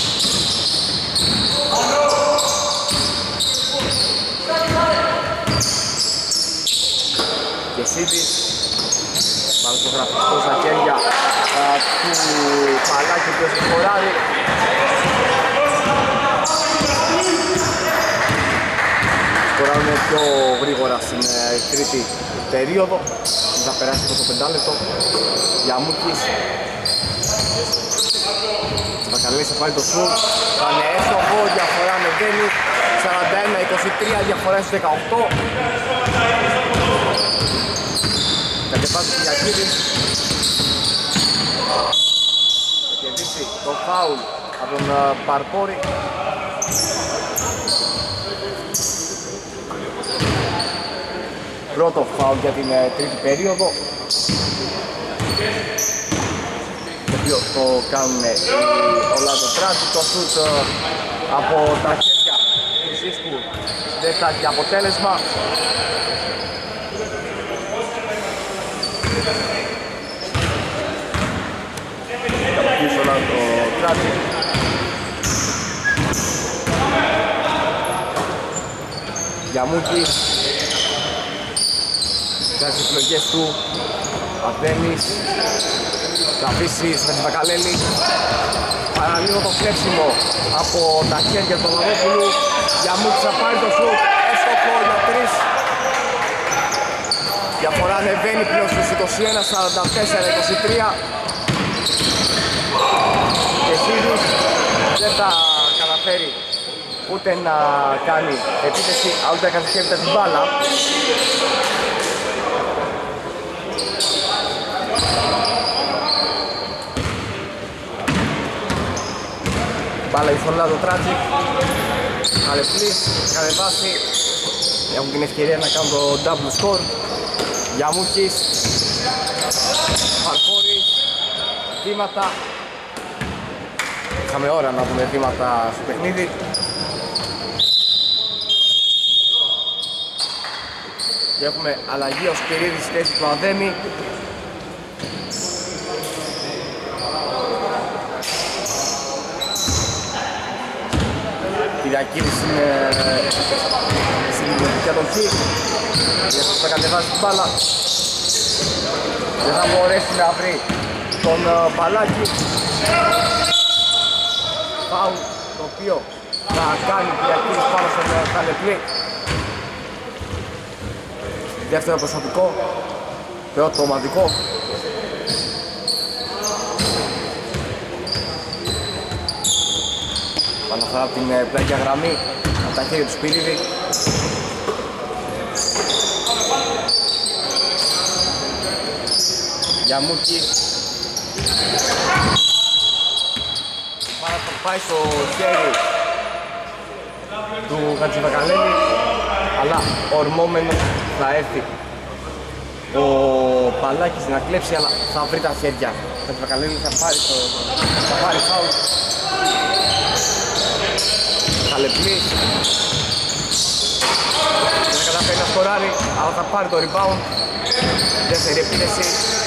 Και Σίδης πάνω στο γραφιστικό στα χέρια του Παλάκη που έχει σκοράρει. Σκοράρουν πιο γρήγορα στην τρίτη περίοδο. Θα περάσει το πεντάλεπτο. Γιαμούκης. Τζιβακαλέλης θα πάρει το σουτ. Θα είναι έστοχο, διαφορά ανεβαίνει. σαράντα ένα είκοσι τρία, διαφορά στους δεκαοκτώ. Κατεβάζει την Κυριακίδη. Θα κερδίσει το φάουλ από τον Παρπόρη. Πρώτο φάουλ για την τρίτη περίοδο. Το οποίο το κάνουν οι Orlando Tragic. Το σουτ από τα χέρια του Ζήσκου δεν θα έχει αποτέλεσμα. Πίσω Orlando Tragic. Γιαμούκης. Κάνει τις επιλογές του. Αδένης. Θα αφήσει με την Βακαλέλη. Παραλίγο το κλέψιμο από τα χέρια του Μαρόπουλου. Γιαμούκης θα πάρει το σουτ. Έστοχο για τρεις. Διαφορά ανεβαίνει πλέον στους είκοσι ένα σαράντα τέσσερα είκοσι τρία. Και Σίδης δεν θα καταφέρει ούτε να κάνει επίθεση, αλλά ούτε να κατασκεύεται την μπάλα. Μπάλα η Orlando Tragic. Καλεπλής, κατεβάσει. Έχουν την ευκαιρία να κάνουν το double score. Γιαμούκης. Παρκόρης. Βήματα. Είχαμε ώρα να δούμε βήματα στο παιχνίδι. Και έχουμε αλλαγή ο Σπυρίδης στη θέση του Αδέμη. Κυριακίδης είναι στην δημιουργική αντοχή. Για αυτός θα κατεβάσει την μπάλα. Δεν θα μπορέσει να βρει τον Παλάκη. Φάουλ το οποίο θα κάνει Κυριακίδης πάνω στον Καλεπλή. Δεύτερο προσωπικό, πρώτο ομαδικό. Αναφορά από την πλάγια γραμμή, από τα χέρια του Σπυρίδη. Γιαμούκης. Πάρα το πάει στο χέρι του Χατζηβακαλέλη, αλλά ορμόμενος θα έρθει ο Παλάκης να κλέψει, αλλά θα βρει τα χέρια. Ο Χατζηβακαλέλη θα πάρει το, θα πάρει φάουλ. Καλεπλής. Δεν καταφέρει να σκοράρει, αλλά θα πάρει το rebound. Δεύτερη επίθεση.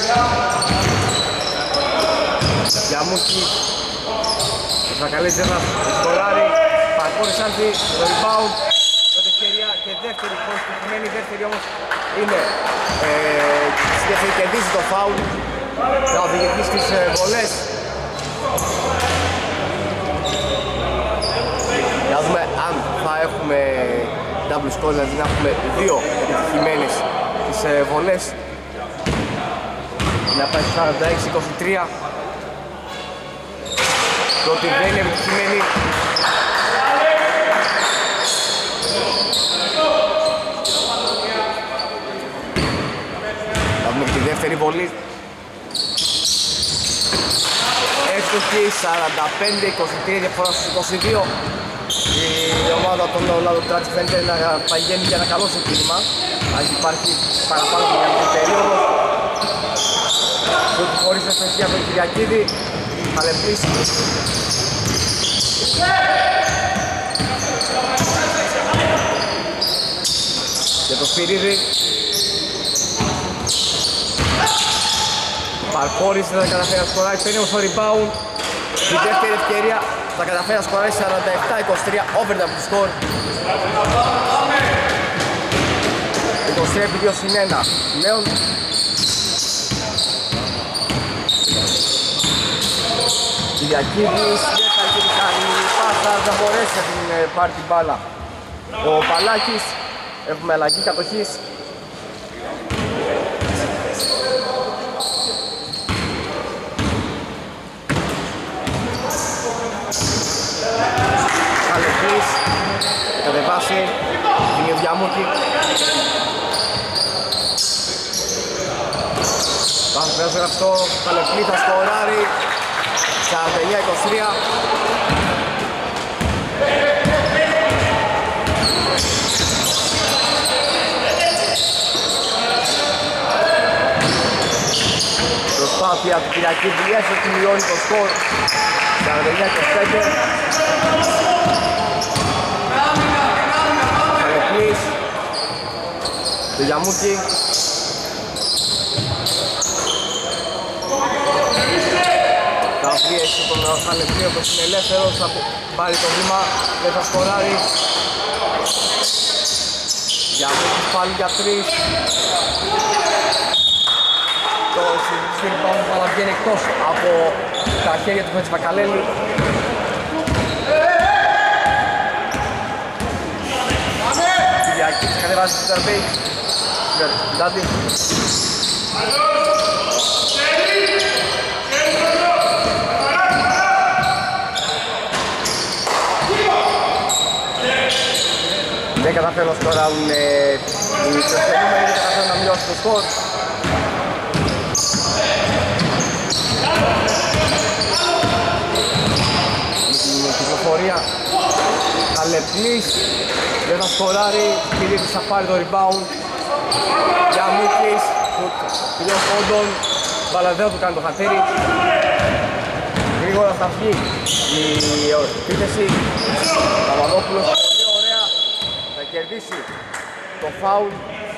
Γιαμούκη. Ο Ζακαλής δεν θα σκοράρει. Παρκόρης άντι, το rebound. Πρώτη ευκαιρία και δεύτερη χωρίς πετυχημένη. Η δεύτερη όμως είναι ε, στη δεύτερη κερδίζει το φάουλ. Θα οδηγηθεί στις ε, βολές. Για να δούμε αν θα έχουμε double score, δηλαδή να έχουμε δύο επιτυχημένες τις ε, βολές. Να πάει σαράντα έξι είκοσι τρία. Πρώτη δεν είναι επιτυχημένη. Θα δούμε και τη δεύτερη βολή. εύστοχη, σαράντα πέντε είκοσι τρία διαφορά στους είκοσι δύο. Η ομάδα των Orlando Trash φαίνεται να παγαίνει για ένα καλό ξεκίνημα, αν υπάρχει παραπάνω από μια περίοδο. Που χωρίς ευστοχία από τον Κυριακίδη, Χαλεπής. Και το Σπυρίδη. Παρκόρισε, δεν θα καταφέρει να σκοράρει, παίρνει όμως το rebound. Στη δεύτερη ευκαιρία θα καταφέρει να σκοράρει σαράντα επτά είκοσι τρία, overtime του σκορ. είκοσι τρία επί δύο συν ένα. Λέων. Κυριακίδης, δεν θα γίνει κάνει πάσα, δεν μπορέσει να την πάρει την μπάλα. Ο Παλάκης, έχουμε αλλαγή κατοχής. Καλεπής, κατεβάσει, την Διαμούκη. Πάμε πέρα στο αυτό, Καλεπή θα σκοράρει, σαράντα εννιά είκοσι τρία. Προσπάθεια του Κυριακίδη, έστω ότι μειώνει το σκορ, σαράντα εννιά είκοσι πέντε. Καλεπής, το Γιαμούκι. Θα βρει έξω τον Χαλεπή, όπως είναι ελεύθερος, θα πάρει το βήμα, δεν θα σκοράρει. Γιαμούκι πάλι για τρεις. Το συμπάνω μπάλα βγαίνει εκτός από τα χέρια του Χατζηβακαλέλη. Κυριακής κατεβάζει την τερμπέι. Ντάντι. Δεν καταφέρουν να σκοράρουν οι προσφερούμενοι, δεν καταφέρουν να μειώσουν το σκορ. Με την κυκλοφορία Καλεπλής, δεν θα σκοράρει, Κυρίτης θα πάρει το rebound. Γιαμούκης, πιλιών πόντων, Βαλαδέο του κάνει το χατήρι. Γρήγορα θα βγει η επίθεση, Παπαδόπουλος, πολύ ωραία, θα κερδίσει το φάουλ.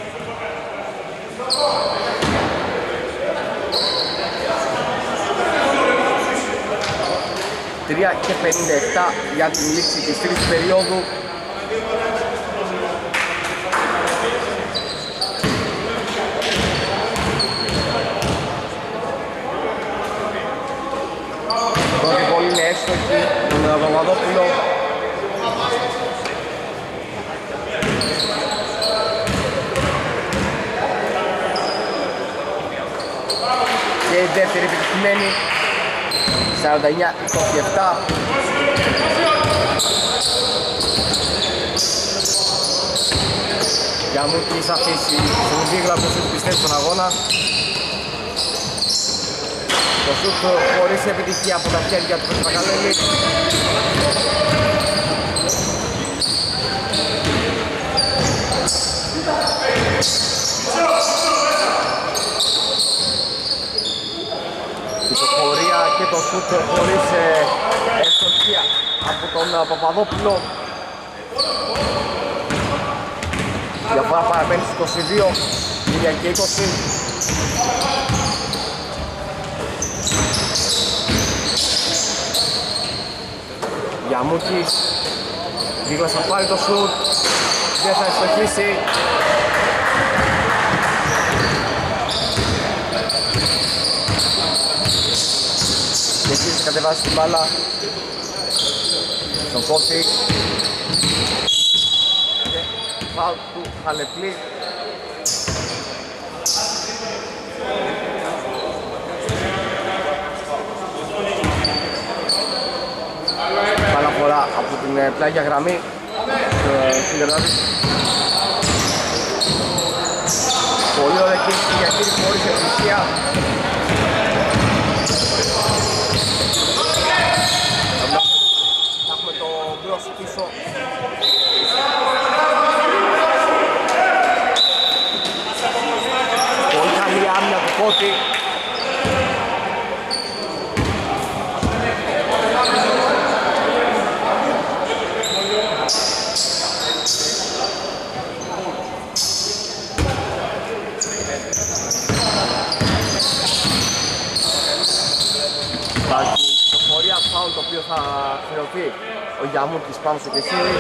τρία και πενήντα επτά για την λήξη της τρίτης περίοδου. Πρώτη βολή είναι έστοχη, τον Παπαδόπουλο. Και η δεύτερη επιτυχημένη, σαράντα εννιά είκοσι επτά. Γιαμούκης αφήσει τον Δίγλα που σου πιστεύει στον αγώνα. Το σούτ χωρίς επιτυχία από τα χέρια του Πετρακαλέλη. Πισωφορία και το σούτ χωρίς ευστοχία από τον Παπαδόπουλο. Διαφορά παραμένει στους είκοσι δύο, τρία και είκοσι. Γιαμούκης, Δίγλας θα πάρει το σουτ, δεν θα ευστοχίσει. Και εκεί θα κατεβάσει την μπάλα στον Κόφη. Και φάουλ του Χαλεπλή. Παραφορά από την πλάγια γραμμή στην Τερνάδη. Πολύ ωραία και η Κυριακίδη χωρίς επιτυχία. Υπάρχει προφορία φάουλ το οποίο θα χρεωθεί ο Γιαμούκης πάνω στο Κεσίδη.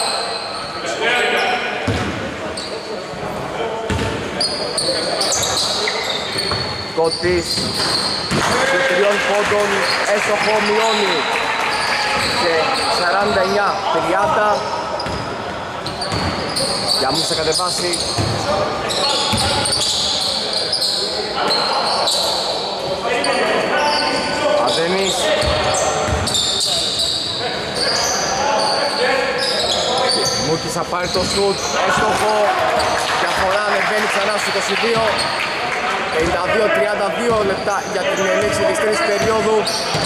Κώτης σε τριών πόντων έσοχο μειώνει σε σαράντα εννιά τριάντα. Γιαμούκης θα κατεβάσει. Αδένης. Μούκης θα πάρει το σουτ, έστοχο. Διαφορά ανεβαίνει ξανά στο είκοσι δύο. πενήντα δύο τριάντα δύο λεπτά για την λήξη της τρίτης περίοδου.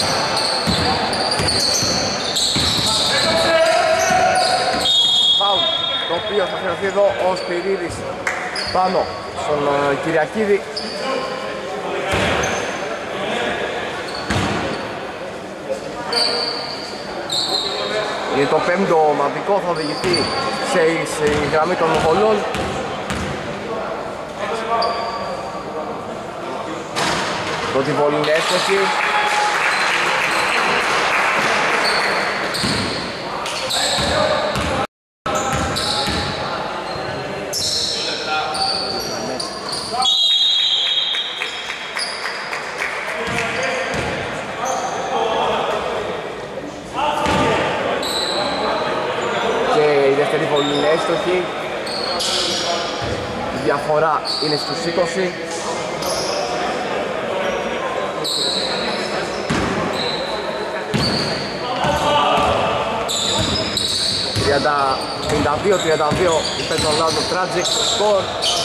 Φάουλ το οποίο θα χρειαστεί εδώ ο Σπυρίδης πάνω στον uh, Κυριακίδη. Είναι το πέμπτο ομαδικό, θα οδηγηθεί σε, σε γραμμή των βολών. Πρώτη βολή είναι έστοχη. Έστοχη. Η διαφορά είναι στους είκοσι. πενήντα δύο τριάντα δύο υπέρ των Λάουντο Τράτζικ στο σκορ.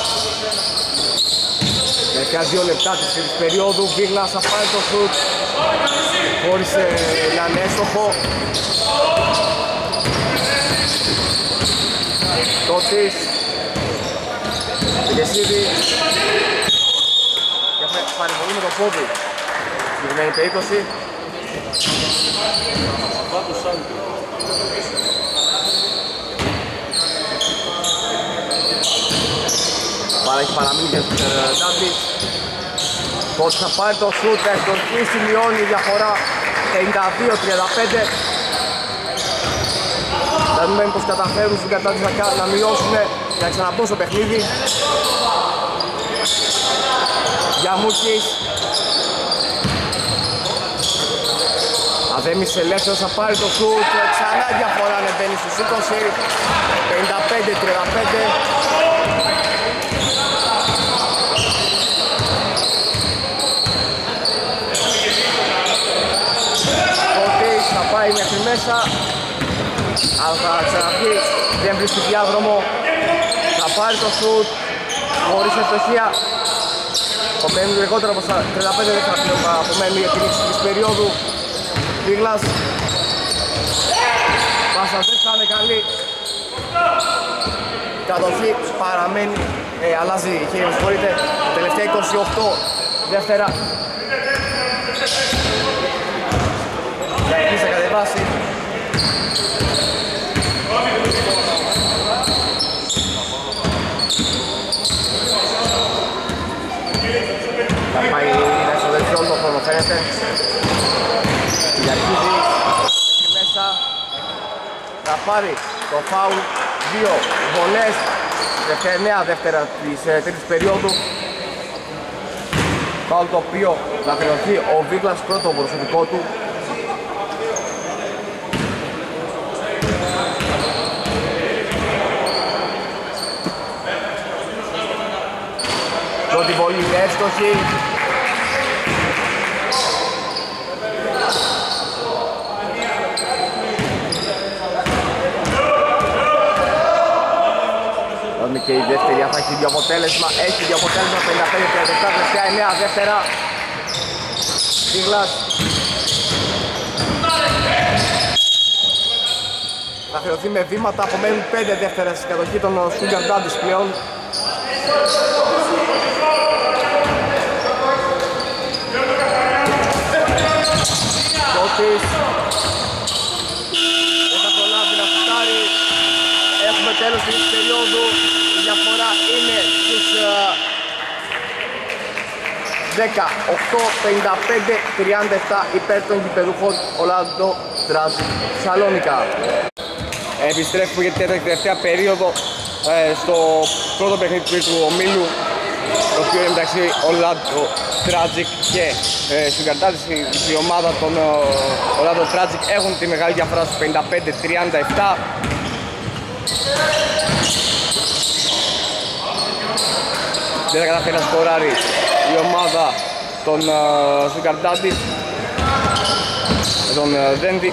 Τελευταία δύο λεπτά της τρίτης περίοδου. Βίγλας θα πάρει το σουτ. Χώρισε να είναι έστοχο. Κώτης Γεσίδη και θα παρεμβολή με το πόδι στην συγκεκριμένη περίπτωση. Πάρα έχει παραμείνει και στους Ερντάντης. Κώτης θα πάρει το σούτ, ευτοχίσει, μειώνει η διαφορά πενήντα δύο τριάντα πέντε. Θα δούμε πως καταφέρουν στην κατάσταση να μειώσουν και να ξαναμπούν στο παιχνίδι. Γιαμούκης. Αδέμης ελεύθερος θα πάρει το σουτ. Ξανά διαφορά ανεβαίνει στους είκοσι. πενήντα πέντε τριάντα πέντε. Κώτης θα πάει μέχρι μέσα. Αλλά θα ξαναβγεί, δεν βρίσκει διάδρομο. Θα πάρει το σουτ χωρίς ευστοχία. Απομένουν λιγότερο από τριάντα πέντε λεπτά απομένουν για την λήξη της περίοδου. Βίγλας. Πάσα δεν θα είναι καλή. Η κατοχή παραμένει, ε, αλλάζει χέρι, με συγχωρείτε. Τελευταία είκοσι οκτώ δεύτερα. Για εκεί θα κατεβάσει. Θα πάει μέσα στο δεξιό το χρόνο φαίνεται. Κυριακίδης έχει μέσα. Θα πάρει το φάουλ. Δύο βολές. Νέα δεύτερα της ε, τρίτης περίοδου. Φάουλ το οποίο θα χρεωθεί ο Βίγλας πρώτο προσωπικό του. Πρώτη βολή είναι εύστοχη. Δούμε και η δεύτερη, θα έχει δύο αποτέλεσμα. Έχει δύο αποτέλεσμα, πενήντα πέντε τριάντα επτά, τελευταία εννέα δεύτερα. Βίγλας. Θα χρεωθεί με βήματα, απομένουν πέντε δεύτερα στην κατοχή των Sugar Daddies πλέον. Κώτης. Δεν θα προλάβει να φουτάρει. Έχουμε τέλος της περίοδου. Η διαφορά είναι στους δεκαοκτώ πενήντα πέντε τριάντα επτά υπέρ των γηπεδούχων Orlando Tragic Σαλόνικα. Επιστρέφουμε για την τέταρτη τελευταία περίοδο ε, στο πρώτο παιχνίδι του ομίλου, το οποίο είναι μεταξύ Orlando Tragic και ε, Sugar. Η ομάδα των ε, Orlando Tragic έχουν τη μεγάλη διαφορά στους πενήντα πέντε τριάντα επτά. Δεν θα καταφέρει να σκοράρει η ομάδα των uh, Sugar Daddies, τον uh, Δένδη.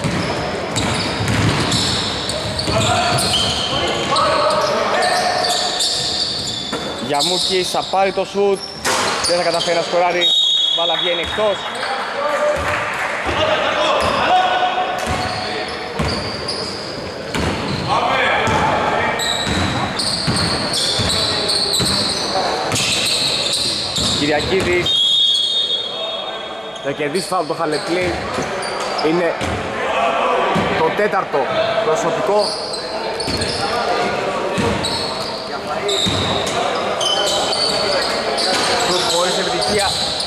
Γιαμούκης θα πάρει το σουτ, δεν θα καταφέρει να σκοράρει, μπάλα βγαίνει εκτός. Κυριακίδης θα κερδίσει φάουλ το Χαλεπλή, είναι το τέταρτο προσωπικό. Σουτ χωρίς επιτυχία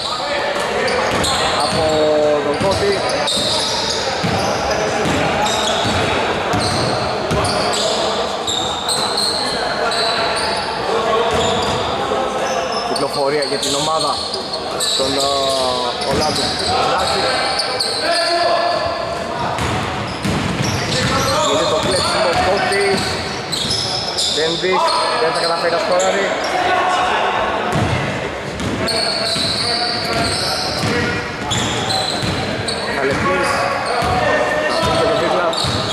από τον Κώτη. Κυκλοφορία για την ομάδα των Orlando Tragic. Είναι το κλέψιμο Κώτης. Δένδης, δεν θα καταφέρει να σκοράρει. Καλεπής, αυτό το δίπλα.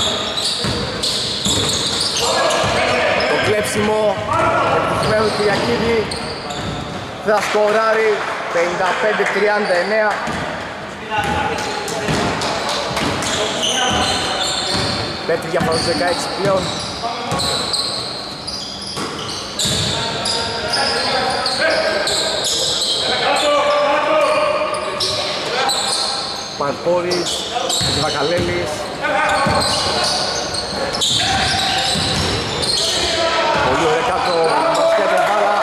Το κλέψιμο επιτυχημένο του Κυριακίδη. Θα σκοράρει πενήντα πέντε τριάντα εννέα. Πέτρη για πάνω δεκαέξι πλέον. Παρπόρης, Βακαλέλης. Πολύ ωραία κάτω, μπασκέτ μπάλα.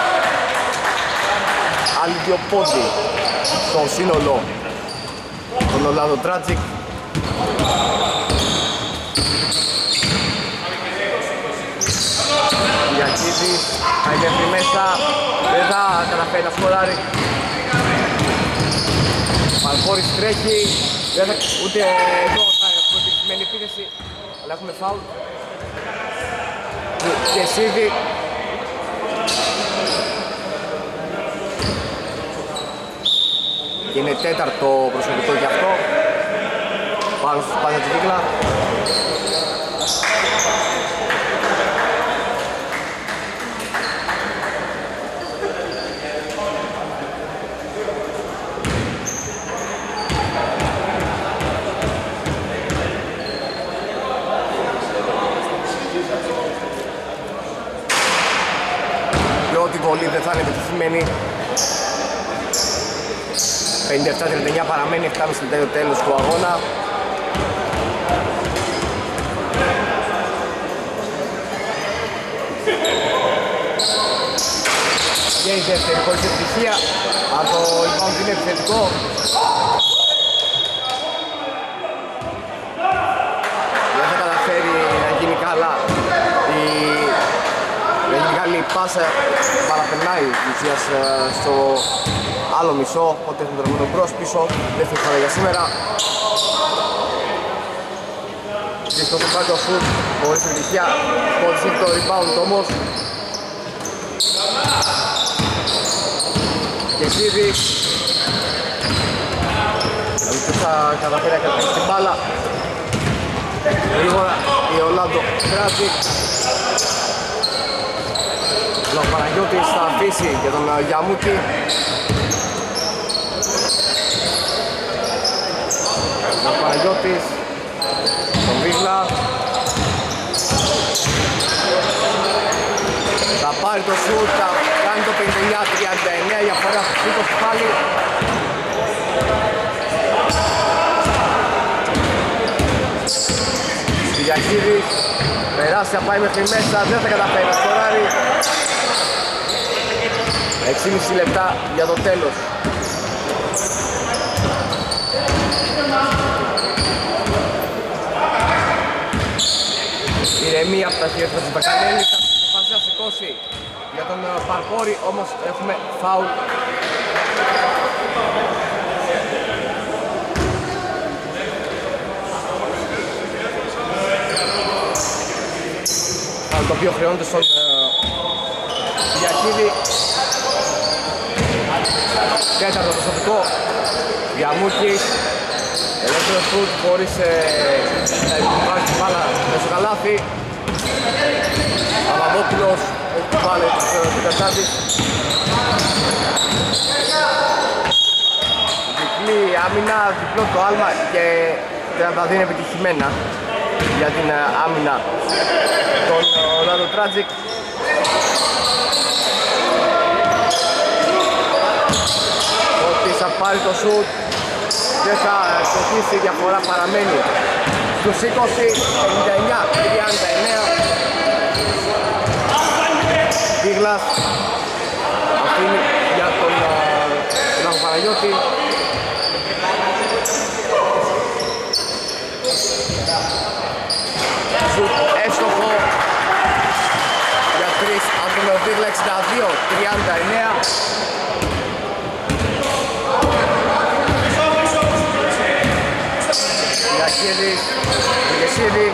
Άλλοι δύο πόντι στο σύνολο των Orlando Tragic. Κυριακίδης θα είναι μέσα, δεν θα καταφέρει να σκοράρει. Μαλφόρης τρέχει, δεν θα, ούτε εδώ θα έχουμε επιτυχημένη επίθεση, αλλά έχουμε φάουλ. Και Σίδη. Και είναι τέταρτο προσωπικό γι' αυτό. Πάνω στους πάντα την κύκλα. Και ό,τι βολή δεν θα είναι επιτυχημένη. πενήντα επτά τριάντα εννέα παραμένει, εφτά και μισή λεπτά το τέλος του αγώνα. Και η δεύτερη χωρίς επιτυχία, αλλά το rebound είναι επιθετικό. Δεν θα καταφέρει να γίνει καλά η, να γίνει καλή πάσα, παραπερνάει ουσία στο άλλο μισό, οπότε έχουμε το ρευμένο μπρος πίσω, δεύτερη φορά για σήμερα. Και στο πάει το σουτ, χωρίς επιτυχία, χωρίς το rebound όμως. Και Σίδη, δεν θα καταφέρει να κρατήσει την μπάλα. Γρήγορα η Orlando Tragic. Ο Παναγιώτης θα αφήσει για τον Γιαμούκη. Ο Παναγιώτης, τον Βίγλα. Θα πάρει το σουτ, θα κάνει το πενήντα εννέα τριάντα εννέα για φορά στο σουτ πάλι. Κυριακίδης, περάσει, θα πάει μέχρι μέσα, δεν θα καταφέρει να σκοράρει. έξι και μισή λεπτά για το τέλος μία από τα χέρια του Μπακανέλη, θα προσπαθήσει να σηκώσει για τον Παρπόρη, όμως έχουμε φάουλ. Φάουλ το οποίο χρεώνεται στον Κυριακίδη. Τέταρτο προσωπικό για Μούκης. Ελεύθερο σουτ χωρίς να επιβάζει την μπάλα μέσω καλάθι. Παπαδόπουλος έχει βάλει την κατάσταση. Διπλή άμυνα, διπλό το άλμα και τριάντα δύο είναι επιτυχημένα για την άμυνα των Orlando Tragic. Ότι θα πάρει το σουτ και θα στοχίσει, η διαφορά παραμένει στους είκοσι, ενενήντα εννιά τριάντα εννέα. Δίγλας αφήνει για τον Παναγιώτη. Σουτ εύστοχο για τρεις από τον Δίγλα, εξήντα δύο τριάντα εννέα. Κυριακίδη, Κυριακίδη.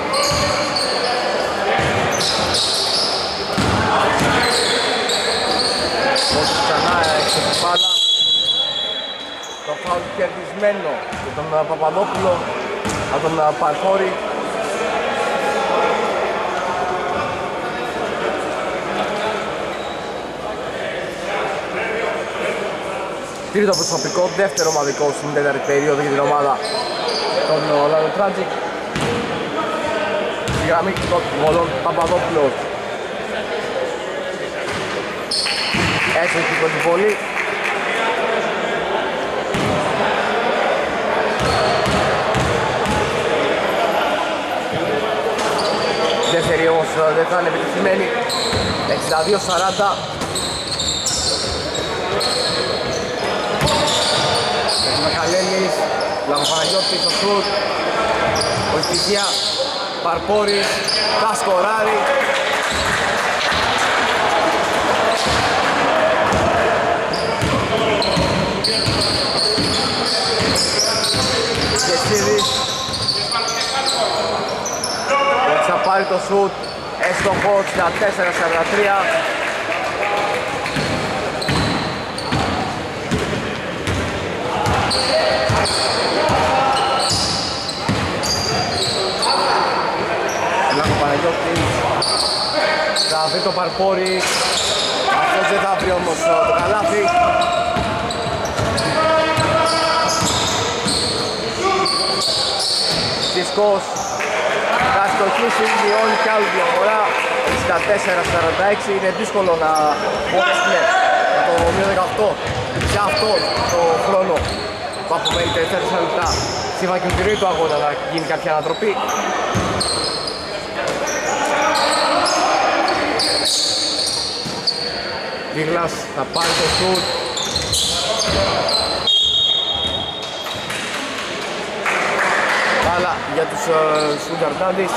Πώς ξανά έξω την μπάλα. Το φάουλ κερδισμένο για τον Παπαδόπουλο από τον Παρκόρη. Τρίτο προσωπικό, δεύτερο ομαδικό στην τέταρτη περίοδο για την ομάδα των Orlando Tragic. Στη γραμμή των Μολών Παπαδόπουλος. Έτσι έχει την βολή. Δεύτερη όμως δεν θα είναι επιτυχημένη. εξήντα δύο σαράντα. Μακαλέλης, Λαμπαναγιώτης στο σουτ. Ο Στοιχεία, Παρπόρης, θα σκοράρει. Κεσίδης. Θα πάρει το σουτ, έστοχο, εξήντα τέσσερα σαράντα τρία. Θα βρει το Παρπόρη. Αυτός δεν θα βρει όμως το καλάθι. Δισκός θα στοχίσει, μειώνει κι άλλη διαφορά. εξήντα τέσσερα σαράντα έξι. Είναι δύσκολο να μπορέσουμε το μείον δεκαοκτώ σε αυτό το χρόνο που απομένει τέσσερα λεπτά σύμφωνα και με τη ροή του αγώνα να γίνει κάποια ανατροπή. Δίγλας θα πάρει το σουτ. Μπάλα για τους Σουγκαρτάντης.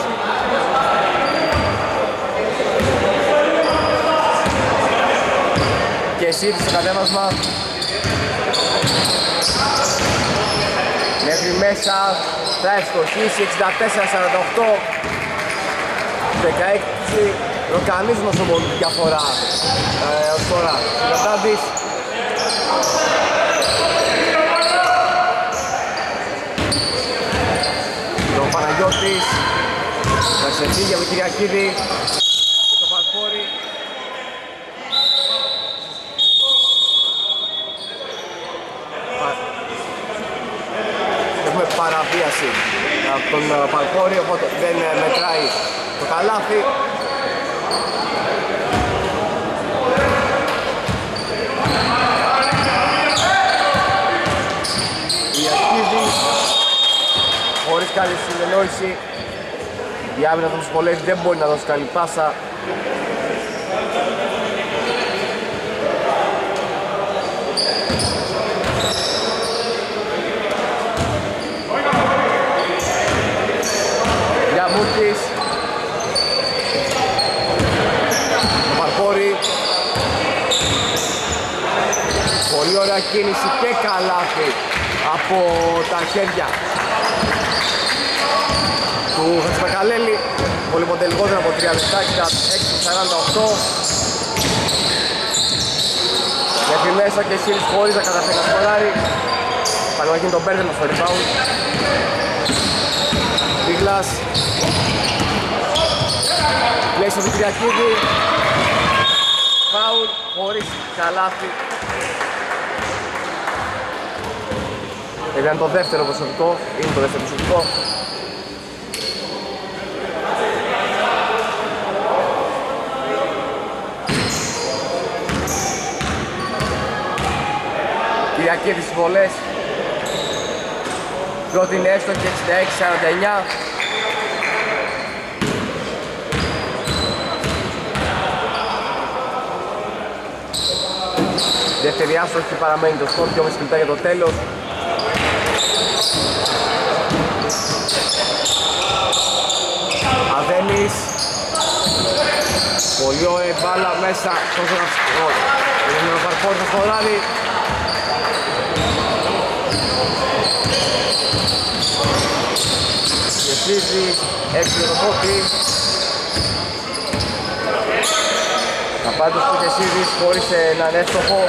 Και εσύ στο κατέβασμα. Μέχρι μέσα θα ευστοχίσει, εξήντα τέσσερα σαράντα οκτώ. δεκαέξι. Ροκανίσμος όμως διαφορά ε, ως τώρα. Σουγκαρτάντης. Ο Παναγιώτης θα ξεφύγει από τον Κυριακίδη και τον Παρπόρη. Έχουμε παραβίαση από τον Παρπόρη, οπότε δεν μετράει το καλάθι. Χωρίς καλή συνεννόηση, η άμυνα των Σπολέτη δεν μπορεί να δώσει καλή πάσα. Γιαμούκης, κίνηση και καλάθι από τα χέρια του Χατζημακαλέλη. Πολύ μοντελικότερο από τρία λεπτά, εξήντα έξι σαράντα οκτώ. Μέχρι μέσα και Σίλης χωρίς να καταφέρει να σκοράρει. Πάλι να γίνει τον μπέρδεμα στο rebound. Μπίγλας. Πλέει στο Δημητριακίδη. Φάουλ χωρίς καλάθι. Ήταν το δεύτερο προσωπικό, είναι το δεύτερο προσωπικό. Κυριακίδης στις βολές. Πρώτη είναι έστω και εξήντα έξι σαράντα εννιά. Δεύτερη άστοχη παραμένει το σκορ, δυόμισι λεπτά για το τέλος. Αδένης. Πολύ ωραία μπάλα μέσα στο ζωγραφικό. Είναι ο Καρπόρης θα σκοράρει. Γεσίδη, έξι για το πότη. Θα πάρει το Γεσίδης χωρίς να είναι εύστοχο.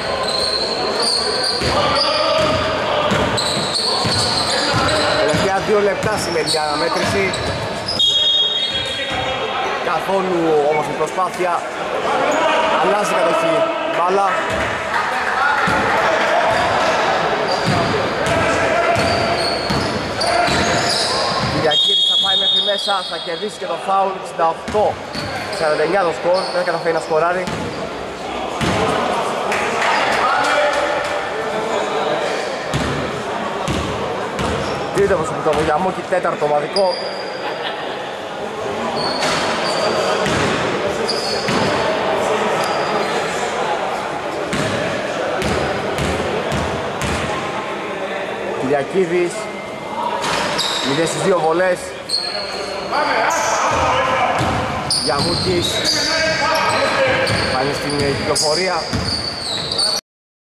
Τελευταία δύο λεπτά σημαίνει η αναμέτρηση. Καθόλου όμως η προσπάθεια. Αλλάζει η κατοχή μπάλα. Κυριακίδης θα πάει μέχρι μέσα, θα κερδίσει και το φάουλ. εξήντα οκτώ σαράντα εννιά το σκορ, δεν καταφέρει να σκοράρει. Τρίτο προσωπικό από Γιαμούκη, τέταρτο ομαδικό. Κυριακίδης, μηδέν στις δύο βολές. Γιαμούκης πάνε στην κυκλοφορία.